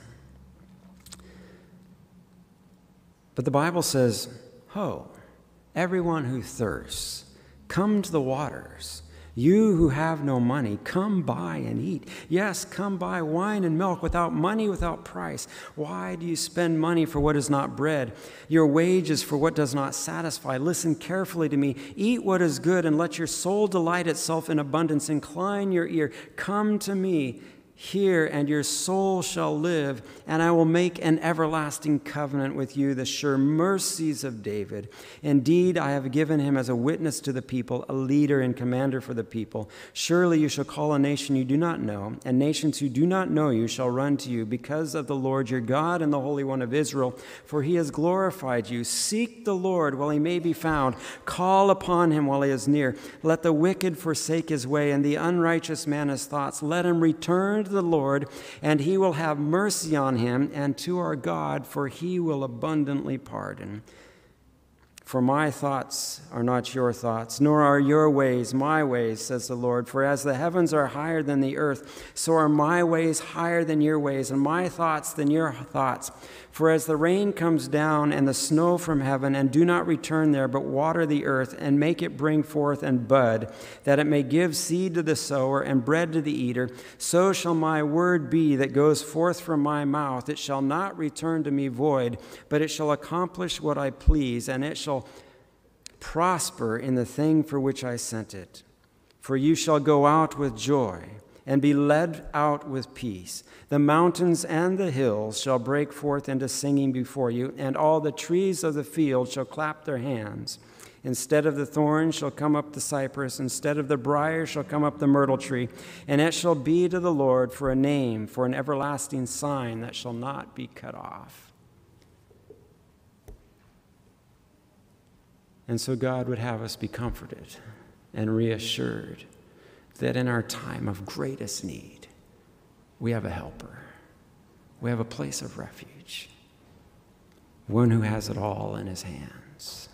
But the Bible says, "Ho, everyone who thirsts, come to the waters. You who have no money, come buy and eat. Yes, come buy wine and milk without money, without price. Why do you spend money for what is not bread, your wages for what does not satisfy? Listen carefully to me. Eat what is good, and let your soul delight itself in abundance. Incline your ear. Come to me. Hear, and your soul shall live, and I will make an everlasting covenant with you, the sure mercies of David. Indeed, I have given him as a witness to the people, a leader and commander for the people. Surely you shall call a nation you do not know, and nations who do not know you shall run to you because of the Lord your God and the Holy One of Israel, for he has glorified you. Seek the Lord while he may be found. Call upon him while he is near. Let the wicked forsake his way, and the unrighteous man his thoughts. Let him return to the Lord, and he will have mercy on him, and to our God, for he will abundantly pardon. For my thoughts are not your thoughts, nor are your ways my ways, says the Lord. For as the heavens are higher than the earth, so are my ways higher than your ways, and my thoughts than your thoughts. For as the rain comes down and the snow from heaven, and do not return there, but water the earth, and make it bring forth and bud, that it may give seed to the sower and bread to the eater, so shall my word be that goes forth from my mouth. It shall not return to me void, but it shall accomplish what I please, and it shall prosper in the thing for which I sent it. For you shall go out with joy and be led out with peace. The mountains and the hills shall break forth into singing before you, and all the trees of the field shall clap their hands. Instead of the thorn shall come up the cypress, instead of the briar shall come up the myrtle tree, and it shall be to the Lord for a name, for an everlasting sign that shall not be cut off." And so God would have us be comforted and reassured that in our time of greatest need, we have a helper. We have a place of refuge, one who has it all in his hands.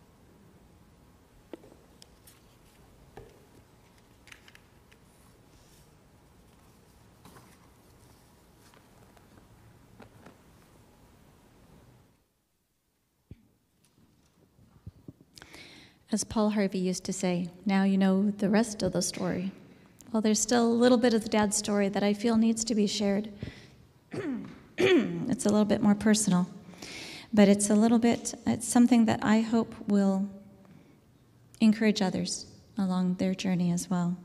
As Paul Harvey used to say, now you know the rest of the story. Well, there's still a little bit of the dad's story that I feel needs to be shared. It's a little bit more personal, but it's something that I hope will encourage others along their journey as well.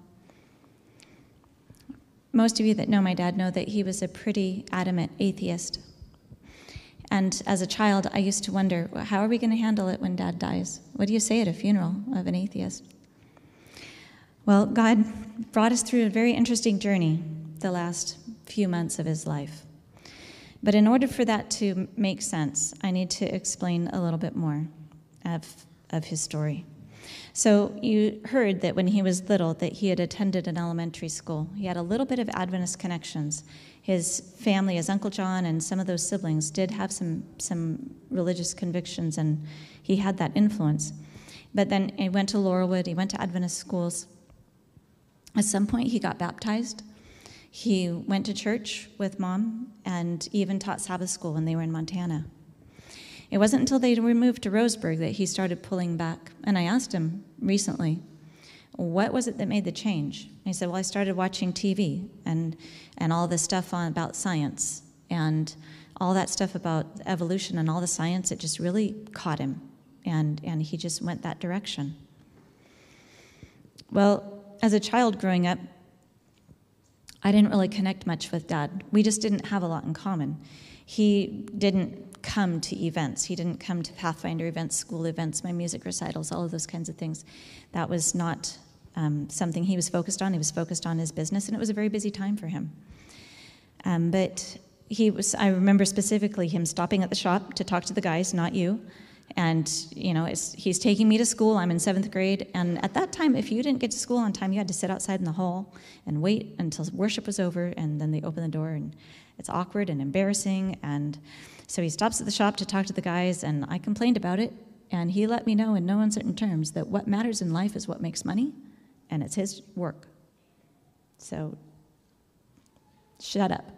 Most of you that know my dad know that he was a pretty adamant atheist. And as a child, I used to wonder, how are we going to handle it when Dad dies? What do you say at a funeral of an atheist? Well, God brought us through a very interesting journey the last few months of his life. But in order for that to make sense, I need to explain a little bit more of his story. So you heard that when he was little that he had attended an elementary school. He had a little bit of Adventist connections. His family, his Uncle John and some of those siblings did have some religious convictions, and he had that influence. But then he went to Laurelwood, he went to Adventist schools. At some point he got baptized. He went to church with Mom and even taught Sabbath school when they were in Montana. It wasn't until they were moved to Roseburg that he started pulling back. And I asked him recently, what was it that made the change? And he said, well, I started watching TV and all this stuff about science and all that stuff about evolution and all the science. It just really caught him, and he just went that direction. Well, as a child growing up, I didn't really connect much with Dad. We just didn't have a lot in common. He didn't come to events. He didn't come to Pathfinder events, school events, my music recitals, all of those kinds of things. That was not something he was focused on. He was focused on his business, and it was a very busy time for him. But I remember specifically him stopping at the shop to talk to the guys, not you. And, he's taking me to school. I'm in 7th grade. And at that time, if you didn't get to school on time, you had to sit outside in the hall and wait until worship was over. And then they open the door, and it's awkward and embarrassing. And so he stops at the shop to talk to the guys, and I complained about it. And he let me know in no uncertain terms that what matters in life is what makes money, and it's his work. So, shut up.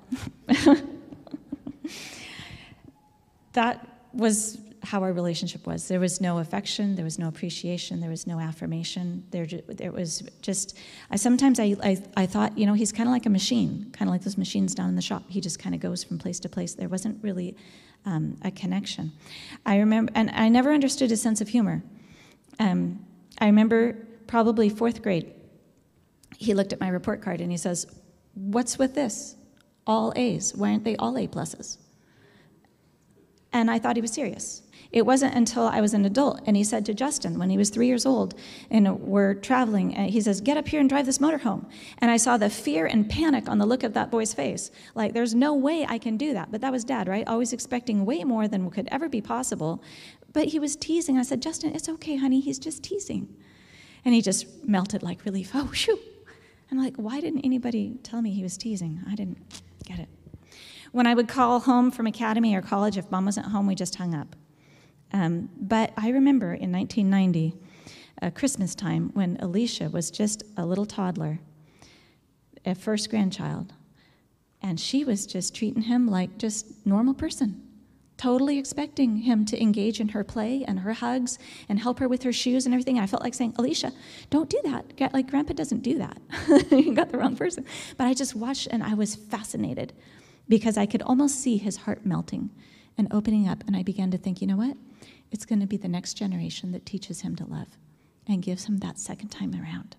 That was how our relationship was. There was no affection, there was no appreciation, there was no affirmation. There was just, sometimes I thought, he's kind of like a machine, kind of like those machines down in the shop. He just kind of goes from place to place. There wasn't really a connection. I remember, and I never understood his sense of humor. I remember probably 4th grade, he looked at my report card and he says, "What's with this? All A's. Why aren't they all A pluses?" And I thought he was serious. It wasn't until I was an adult, and he said to Justin, when he was 3 years old, and we're traveling, and he says, "Get up here and drive this motorhome." And I saw the fear and panic on the look of that boy's face. Like, there's no way I can do that. But that was Dad, right? Always expecting way more than could ever be possible. But he was teasing. I said, "Justin, it's okay, honey. He's just teasing." And he just melted like relief. Oh, shoo. I'm like, why didn't anybody tell me he was teasing? I didn't get it. When I would call home from academy or college, if Mom wasn't home, we just hung up. But I remember in 1990, Christmas time, when Alicia was just a little toddler, a first grandchild, and she was just treating him like just normal person, totally expecting him to engage in her play and her hugs and help her with her shoes and everything. I felt like saying, "Alicia, don't do that. Like, Grandpa doesn't do that." You got the wrong person. But I just watched, and I was fascinated because I could almost see his heart melting and opening up, and I began to think, you know what? It's going to be the next generation that teaches him to love and gives him that second time around.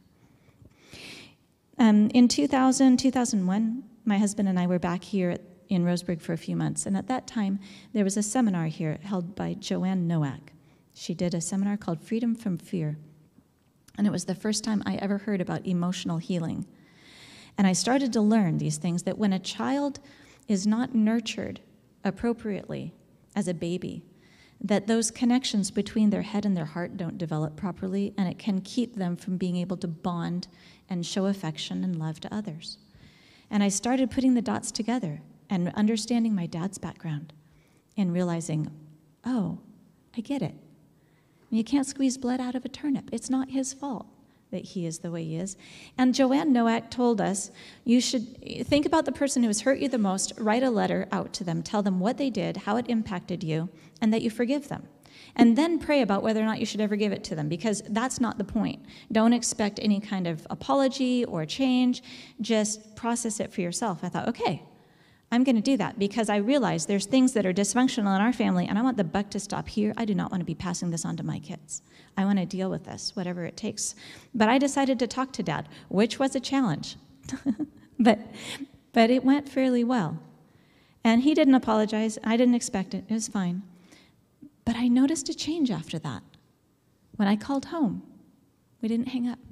In 2001, my husband and I were back here in Roseburg for a few months, and at that time, there was a seminar here held by Joanne Nowak. She did a seminar called Freedom from Fear, and it was the first time I ever heard about emotional healing. And I started to learn these things, that when a child is not nurtured appropriately as a baby, that those connections between their head and their heart don't develop properly, and it can keep them from being able to bond and show affection and love to others. And I started putting the dots together and understanding my dad's background and realizing, oh, I get it. You can't squeeze blood out of a turnip. It's not his fault that he is the way he is. And Joanne Nowak told us, you should think about the person who has hurt you the most, write a letter out to them, tell them what they did, how it impacted you, and that you forgive them. And then pray about whether or not you should ever give it to them, because that's not the point. Don't expect any kind of apology or change. Just process it for yourself. I thought, okay, I'm going to do that, because I realize there's things that are dysfunctional in our family, and I want the buck to stop here. I do not want to be passing this on to my kids. I want to deal with this, whatever it takes. But I decided to talk to Dad, which was a challenge. but it went fairly well. And he didn't apologize. I didn't expect it. It was fine. But I noticed a change after that. When I called home, we didn't hang up.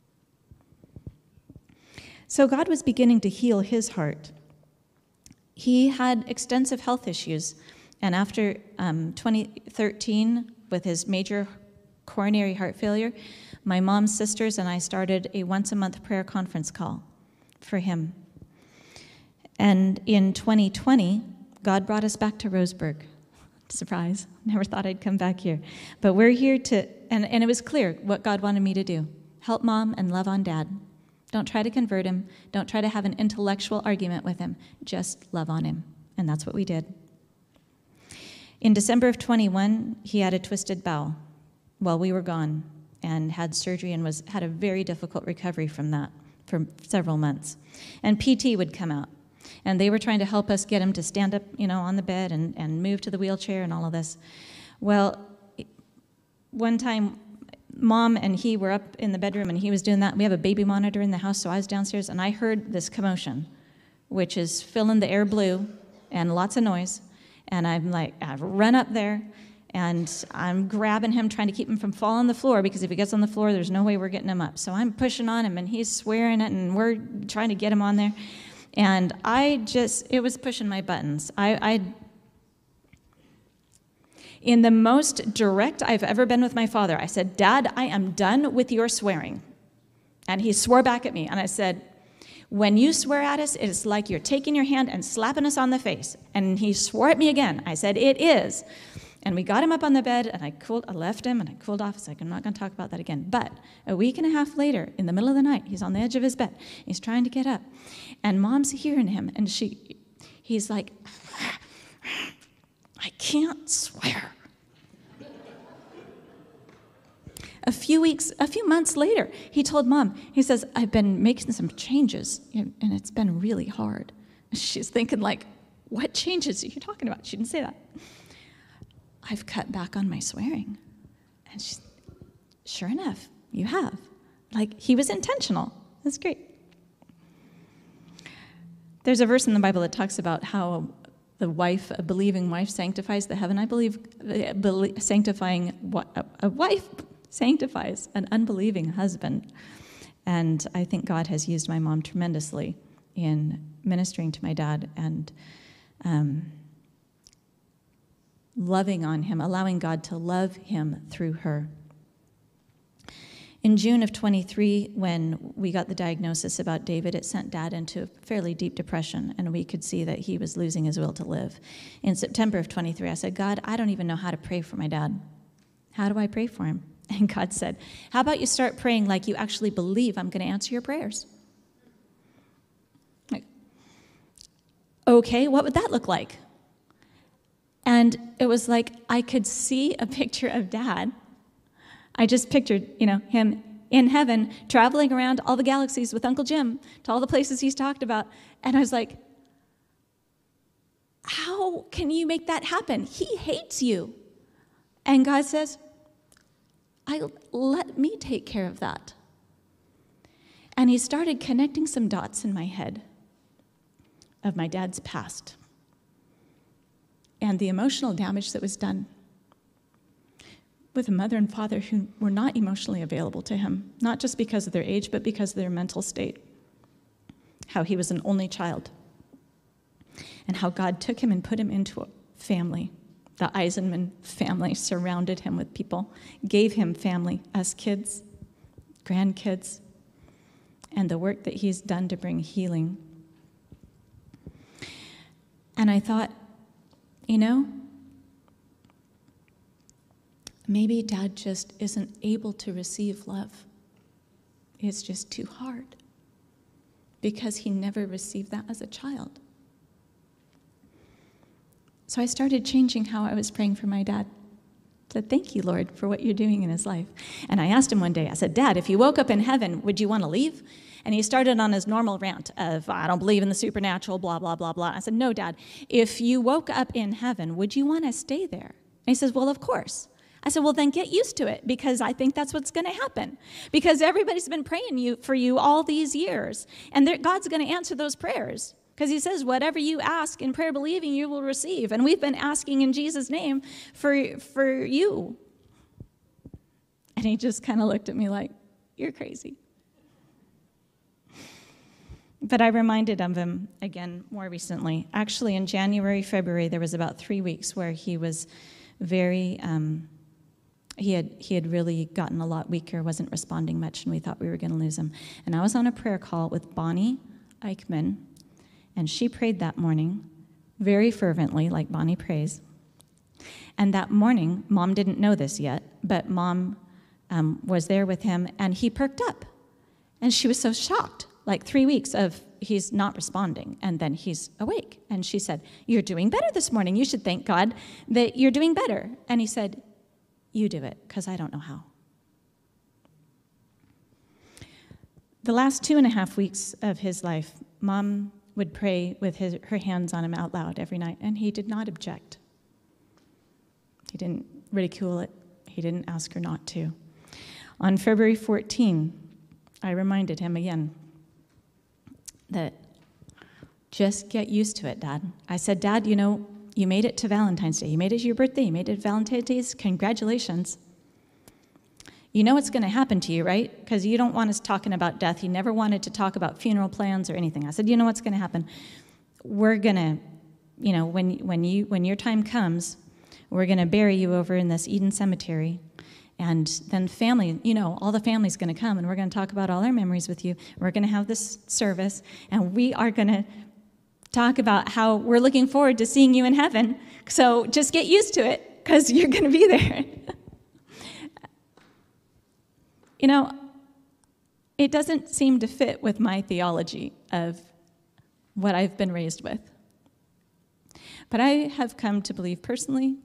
So God was beginning to heal his heart. He had extensive health issues, and after 2013, with his major coronary heart failure, my mom's sisters and I started a once-a-month prayer conference call for him. And in 2020, God brought us back to Roseburg. Surprise, never thought I'd come back here. But we're here to, and it was clear what God wanted me to do. Help Mom and love on Dad. Don't try to convert him. Don't try to have an intellectual argument with him. Just love on him. And that's what we did. In December of 21, he had a twisted bowel while we were gone, and had surgery and had a very difficult recovery from that for several months. And PT would come out, and they were trying to help us get him to stand up, on the bed and move to the wheelchair and all of this. Well, one time, Mom and he were up in the bedroom, and he was doing that. We have a baby monitor in the house, so I was downstairs, and I heard this commotion, which is filling the air blue and lots of noise. And I'm like, I run up there, and I'm grabbing him, trying to keep him from falling on the floor, because if he gets on the floor, there's no way we're getting him up. So I'm pushing on him, and he's swearing it, and we're trying to get him on there. And it was pushing my buttons. In the most direct I've ever been with my father, I said, Dad, I am done with your swearing. And he swore back at me, and I said, when you swear at us, it is like you're taking your hand and slapping us on the face. And he swore at me again. I said, it is. And we got him up on the bed, and I left him, and I cooled off. I said, I'm not going to talk about that again. But a week and a half later, in the middle of the night, he's on the edge of his bed. He's trying to get up. And Mom's hearing him, and he's like, I can't swear. A few months later, he told Mom, he says, I've been making some changes, and it's been really hard. She's thinking, like, what changes are you talking about? She didn't say that. I've cut back on my swearing. And she's, sure enough, you have. Like, he was intentional. That's great. There's a verse in the Bible that talks about how a believing wife sanctifies the heaven. I believe a wife sanctifies an unbelieving husband. And I think God has used my mom tremendously in ministering to my dad and loving on him, allowing God to love him through her. In June of 23, when we got the diagnosis about David, it sent Dad into a fairly deep depression, and we could see that he was losing his will to live. In September of 23, I said, God, I don't even know how to pray for my dad. How do I pray for him? And God said, how about you start praying like you actually believe I'm going to answer your prayers? Like, okay, what would that look like? And it was like I could see a picture of Dad. I just pictured, him in heaven, traveling around all the galaxies with Uncle Jim to all the places he's talked about. And I was like, how can you make that happen? He hates you. And God says, let me take care of that. And he started connecting some dots in my head of my dad's past and the emotional damage that was done with a mother and father who were not emotionally available to him, not just because of their age, but because of their mental state. How he was an only child. And how God took him and put him into a family. The Eisenman family surrounded him with people, gave him family, us kids, grandkids, and the work that he's done to bring healing. And I thought, maybe Dad just isn't able to receive love. It's just too hard because he never received that as a child. So I started changing how I was praying for my dad. I said, thank you, Lord, for what you're doing in his life. And I asked him one day, I said, Dad, if you woke up in heaven, would you want to leave? And he started on his normal rant of, I don't believe in the supernatural, blah, blah, blah, blah. I said, no, Dad, if you woke up in heaven, would you want to stay there? And he says, well, of course. I said, well, then get used to it, because I think that's what's going to happen. Because everybody's been praying for you all these years, and God's going to answer those prayers. Because he says, whatever you ask in prayer believing, you will receive. And we've been asking in Jesus' name for you. And he just kind of looked at me like, you're crazy. But I reminded of him again more recently. Actually, in January, February, there was about 3 weeks where he was very, he had really gotten a lot weaker, wasn't responding much, and we thought we were going to lose him. And I was on a prayer call with Bonnie Eichmann, and she prayed that morning very fervently, like Bonnie prays. And that morning, Mom didn't know this yet, but Mom was there with him, and he perked up. And she was so shocked, like 3 weeks of he's not responding, and then he's awake. And she said, you're doing better this morning. You should thank God that you're doing better. And he said, you do it, because I don't know how. The last 2.5 weeks of his life, Mom would pray with her hands on him out loud every night, and he did not object. He didn't ridicule it. He didn't ask her not to. On February 14, I reminded him again that just get used to it, Dad. I said, Dad, You made it to Valentine's Day. You made it to your birthday. You made it to Valentine's Day. Congratulations. You know what's going to happen to you, right? Because you don't want us talking about death. You never wanted to talk about funeral plans or anything. I said, you know what's going to happen? We're going to, when your time comes, we're going to bury you over in this Eden cemetery. And then family, all the family's going to come, and we're going to talk about all our memories with you. We're going to have this service, and we are going to talk about how we're looking forward to seeing you in heaven. So just get used to it, because you're going to be there. It doesn't seem to fit with my theology of what I've been raised with. But I have come to believe personally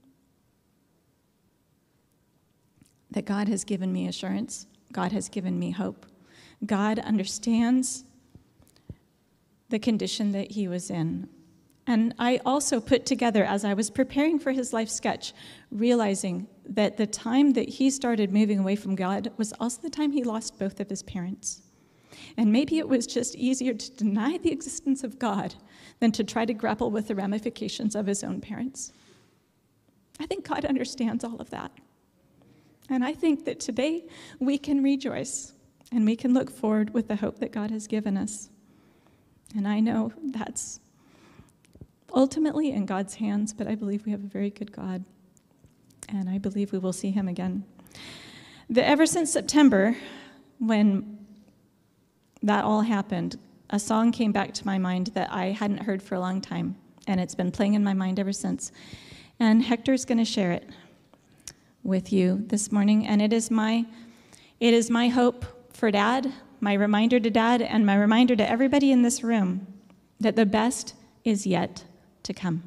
that God has given me assurance. God has given me hope. God understands the condition that he was in. And I also put together, as I was preparing for his life sketch, realizing that the time that he started moving away from God was also the time he lost both of his parents. And maybe it was just easier to deny the existence of God than to try to grapple with the ramifications of his own parents. I think God understands all of that. And I think that today we can rejoice and we can look forward with the hope that God has given us. And I know that's ultimately in God's hands, but I believe we have a very good God. And I believe we will see him again. Ever since September, when that all happened, a song came back to my mind that I hadn't heard for a long time, and it's been playing in my mind ever since. And Hector's going to share it with you this morning, and it is my hope for Dad, my reminder to Dad, and my reminder to everybody in this room that the best is yet to come.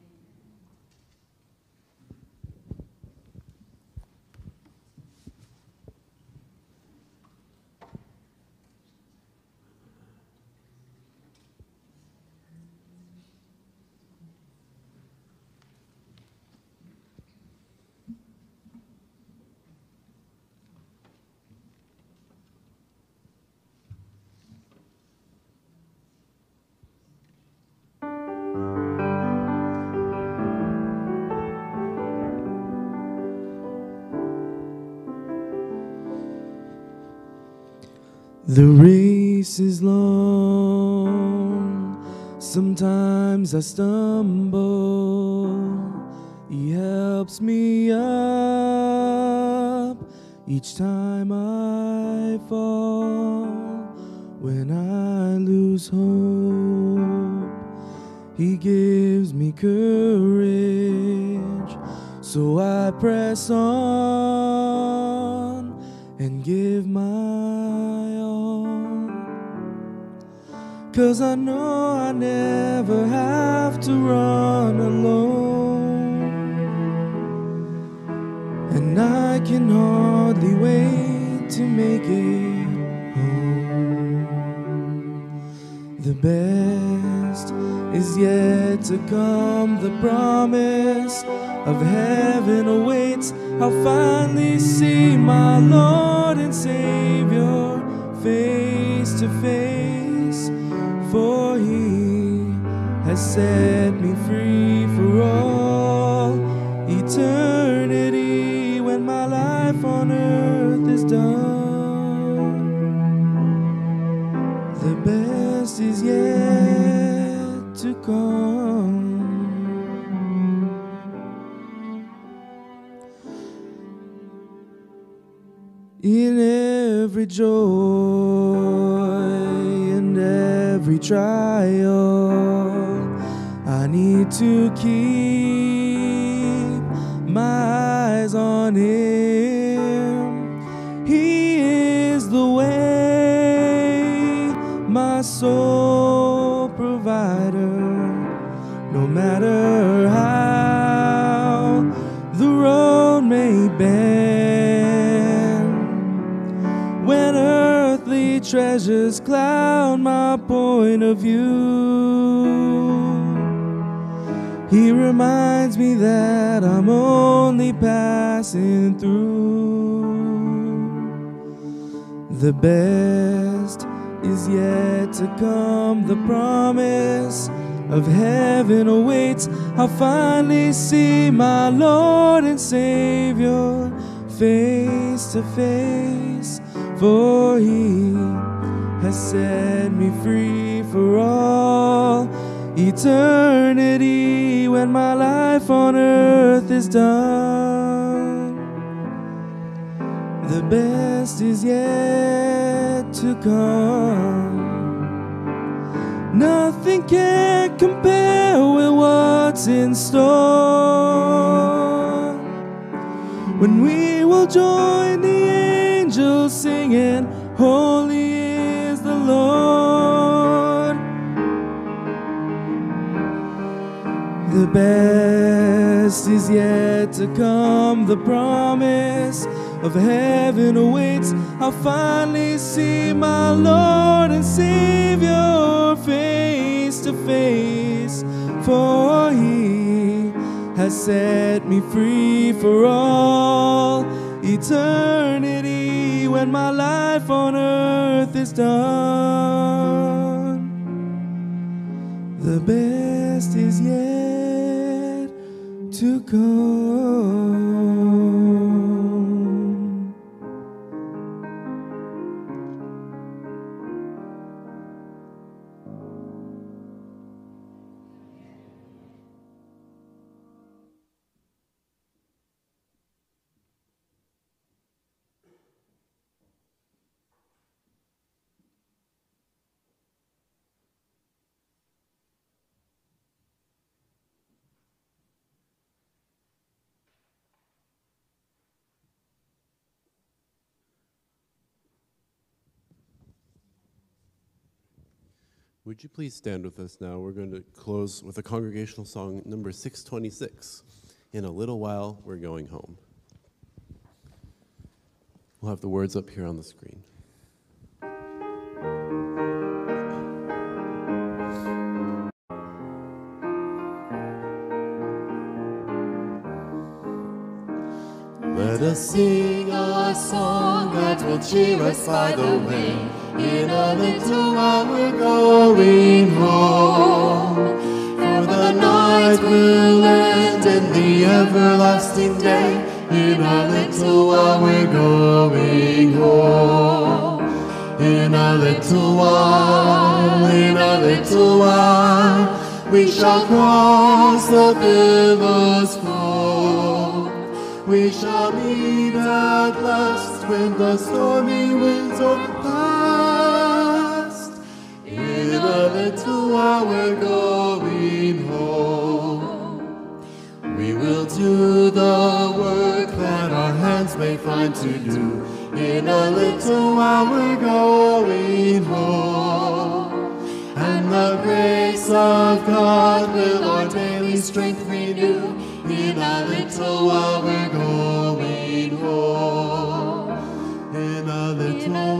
The race is long, sometimes I stumble. He helps me up each time I fall. When I lose hope, he gives me courage. So I press on and give my all. 'Cause I know I never have to run alone, and I can hardly wait to make it home. The best is yet to come, the promise of heaven awaits. I'll finally see my Lord and Savior face to face, for he has set me free for all eternity when my life on earth is done. The best is yet to come. In every joy and every trial, I need to keep my eyes on him. He is the way, my sole provider. No matter how the road may bend, when earthly treasures cloud my point of view, he reminds me that I'm only passing through. The best is yet to come, the promise of heaven awaits. I'll finally see my Lord and Savior face to face, for He has set me free for all eternity when my life on earth is done. The best is yet to come. Nothing can compare with what's in store, when we will join the angels singing, holy is the Lord. The best is yet to come. The promise of heaven awaits. I'll finally see my Lord and Savior face to face, for He has set me free for all eternity when my life on earth is done. The best is yet to come. Would you please stand with us now? We're going to close with a congregational song, number 626. In a little while, we're going home. We'll have the words up here on the screen. Let us sing a song that will cheer us by the way. In a little while we're going home, for the night will end in the everlasting day. In a little while we're going home. In a little while, we shall cross the billows full. We shall meet at last when the stormy winds are past. In a little while we're going home. We will do the work that our hands may find to do. In a little while we're going home. And the grace of God will our daily strength renew. In a little while we're going home. In a little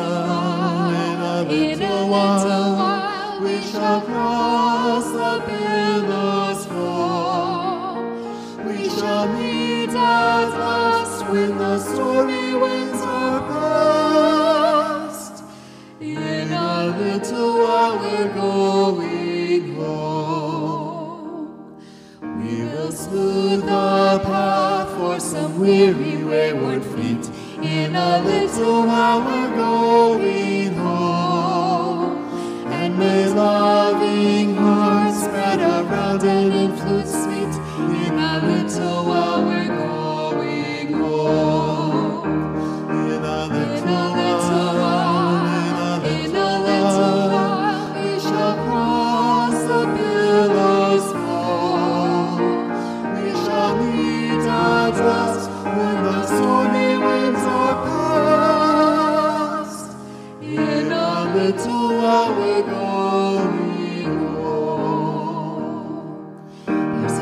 while, we shall cross the billows full. We shall meet at last when the stormy winds are past. In a little while we're going home. We will smooth the path for some weary, wayward feet. In a little while we're going home. And may loving hearts spread around and in flute sweet. In a little while we're going home. In a little while, we shall cross the billows full. We shall meet at last when the stormy winds are past. In a little while we're going home. There's a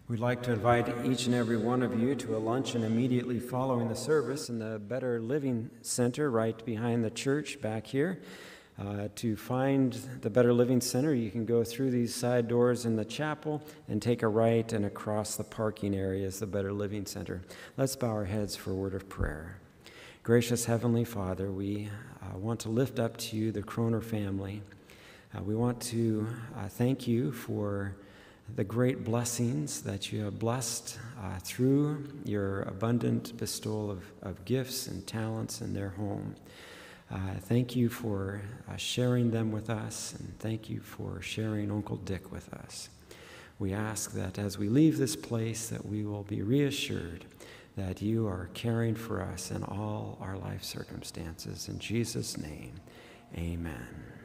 We'd like to invite each and every one of you to a luncheon immediately following the service in the Better Living Center right behind the church back here. To find the Better Living Center, you can go through these side doors in the chapel and take a right, and across the parking area is the Better Living Center. Let's bow our heads for a word of prayer. Gracious Heavenly Father, we want to lift up to you the Kronner family. We want to thank you for the great blessings that you have blessed through your abundant bestowal of gifts and talents in their home. Thank you for sharing them with us, and thank you for sharing Uncle Dick with us. We ask that as we leave this place that we will be reassured that you are caring for us in all our life circumstances. In Jesus' name, amen.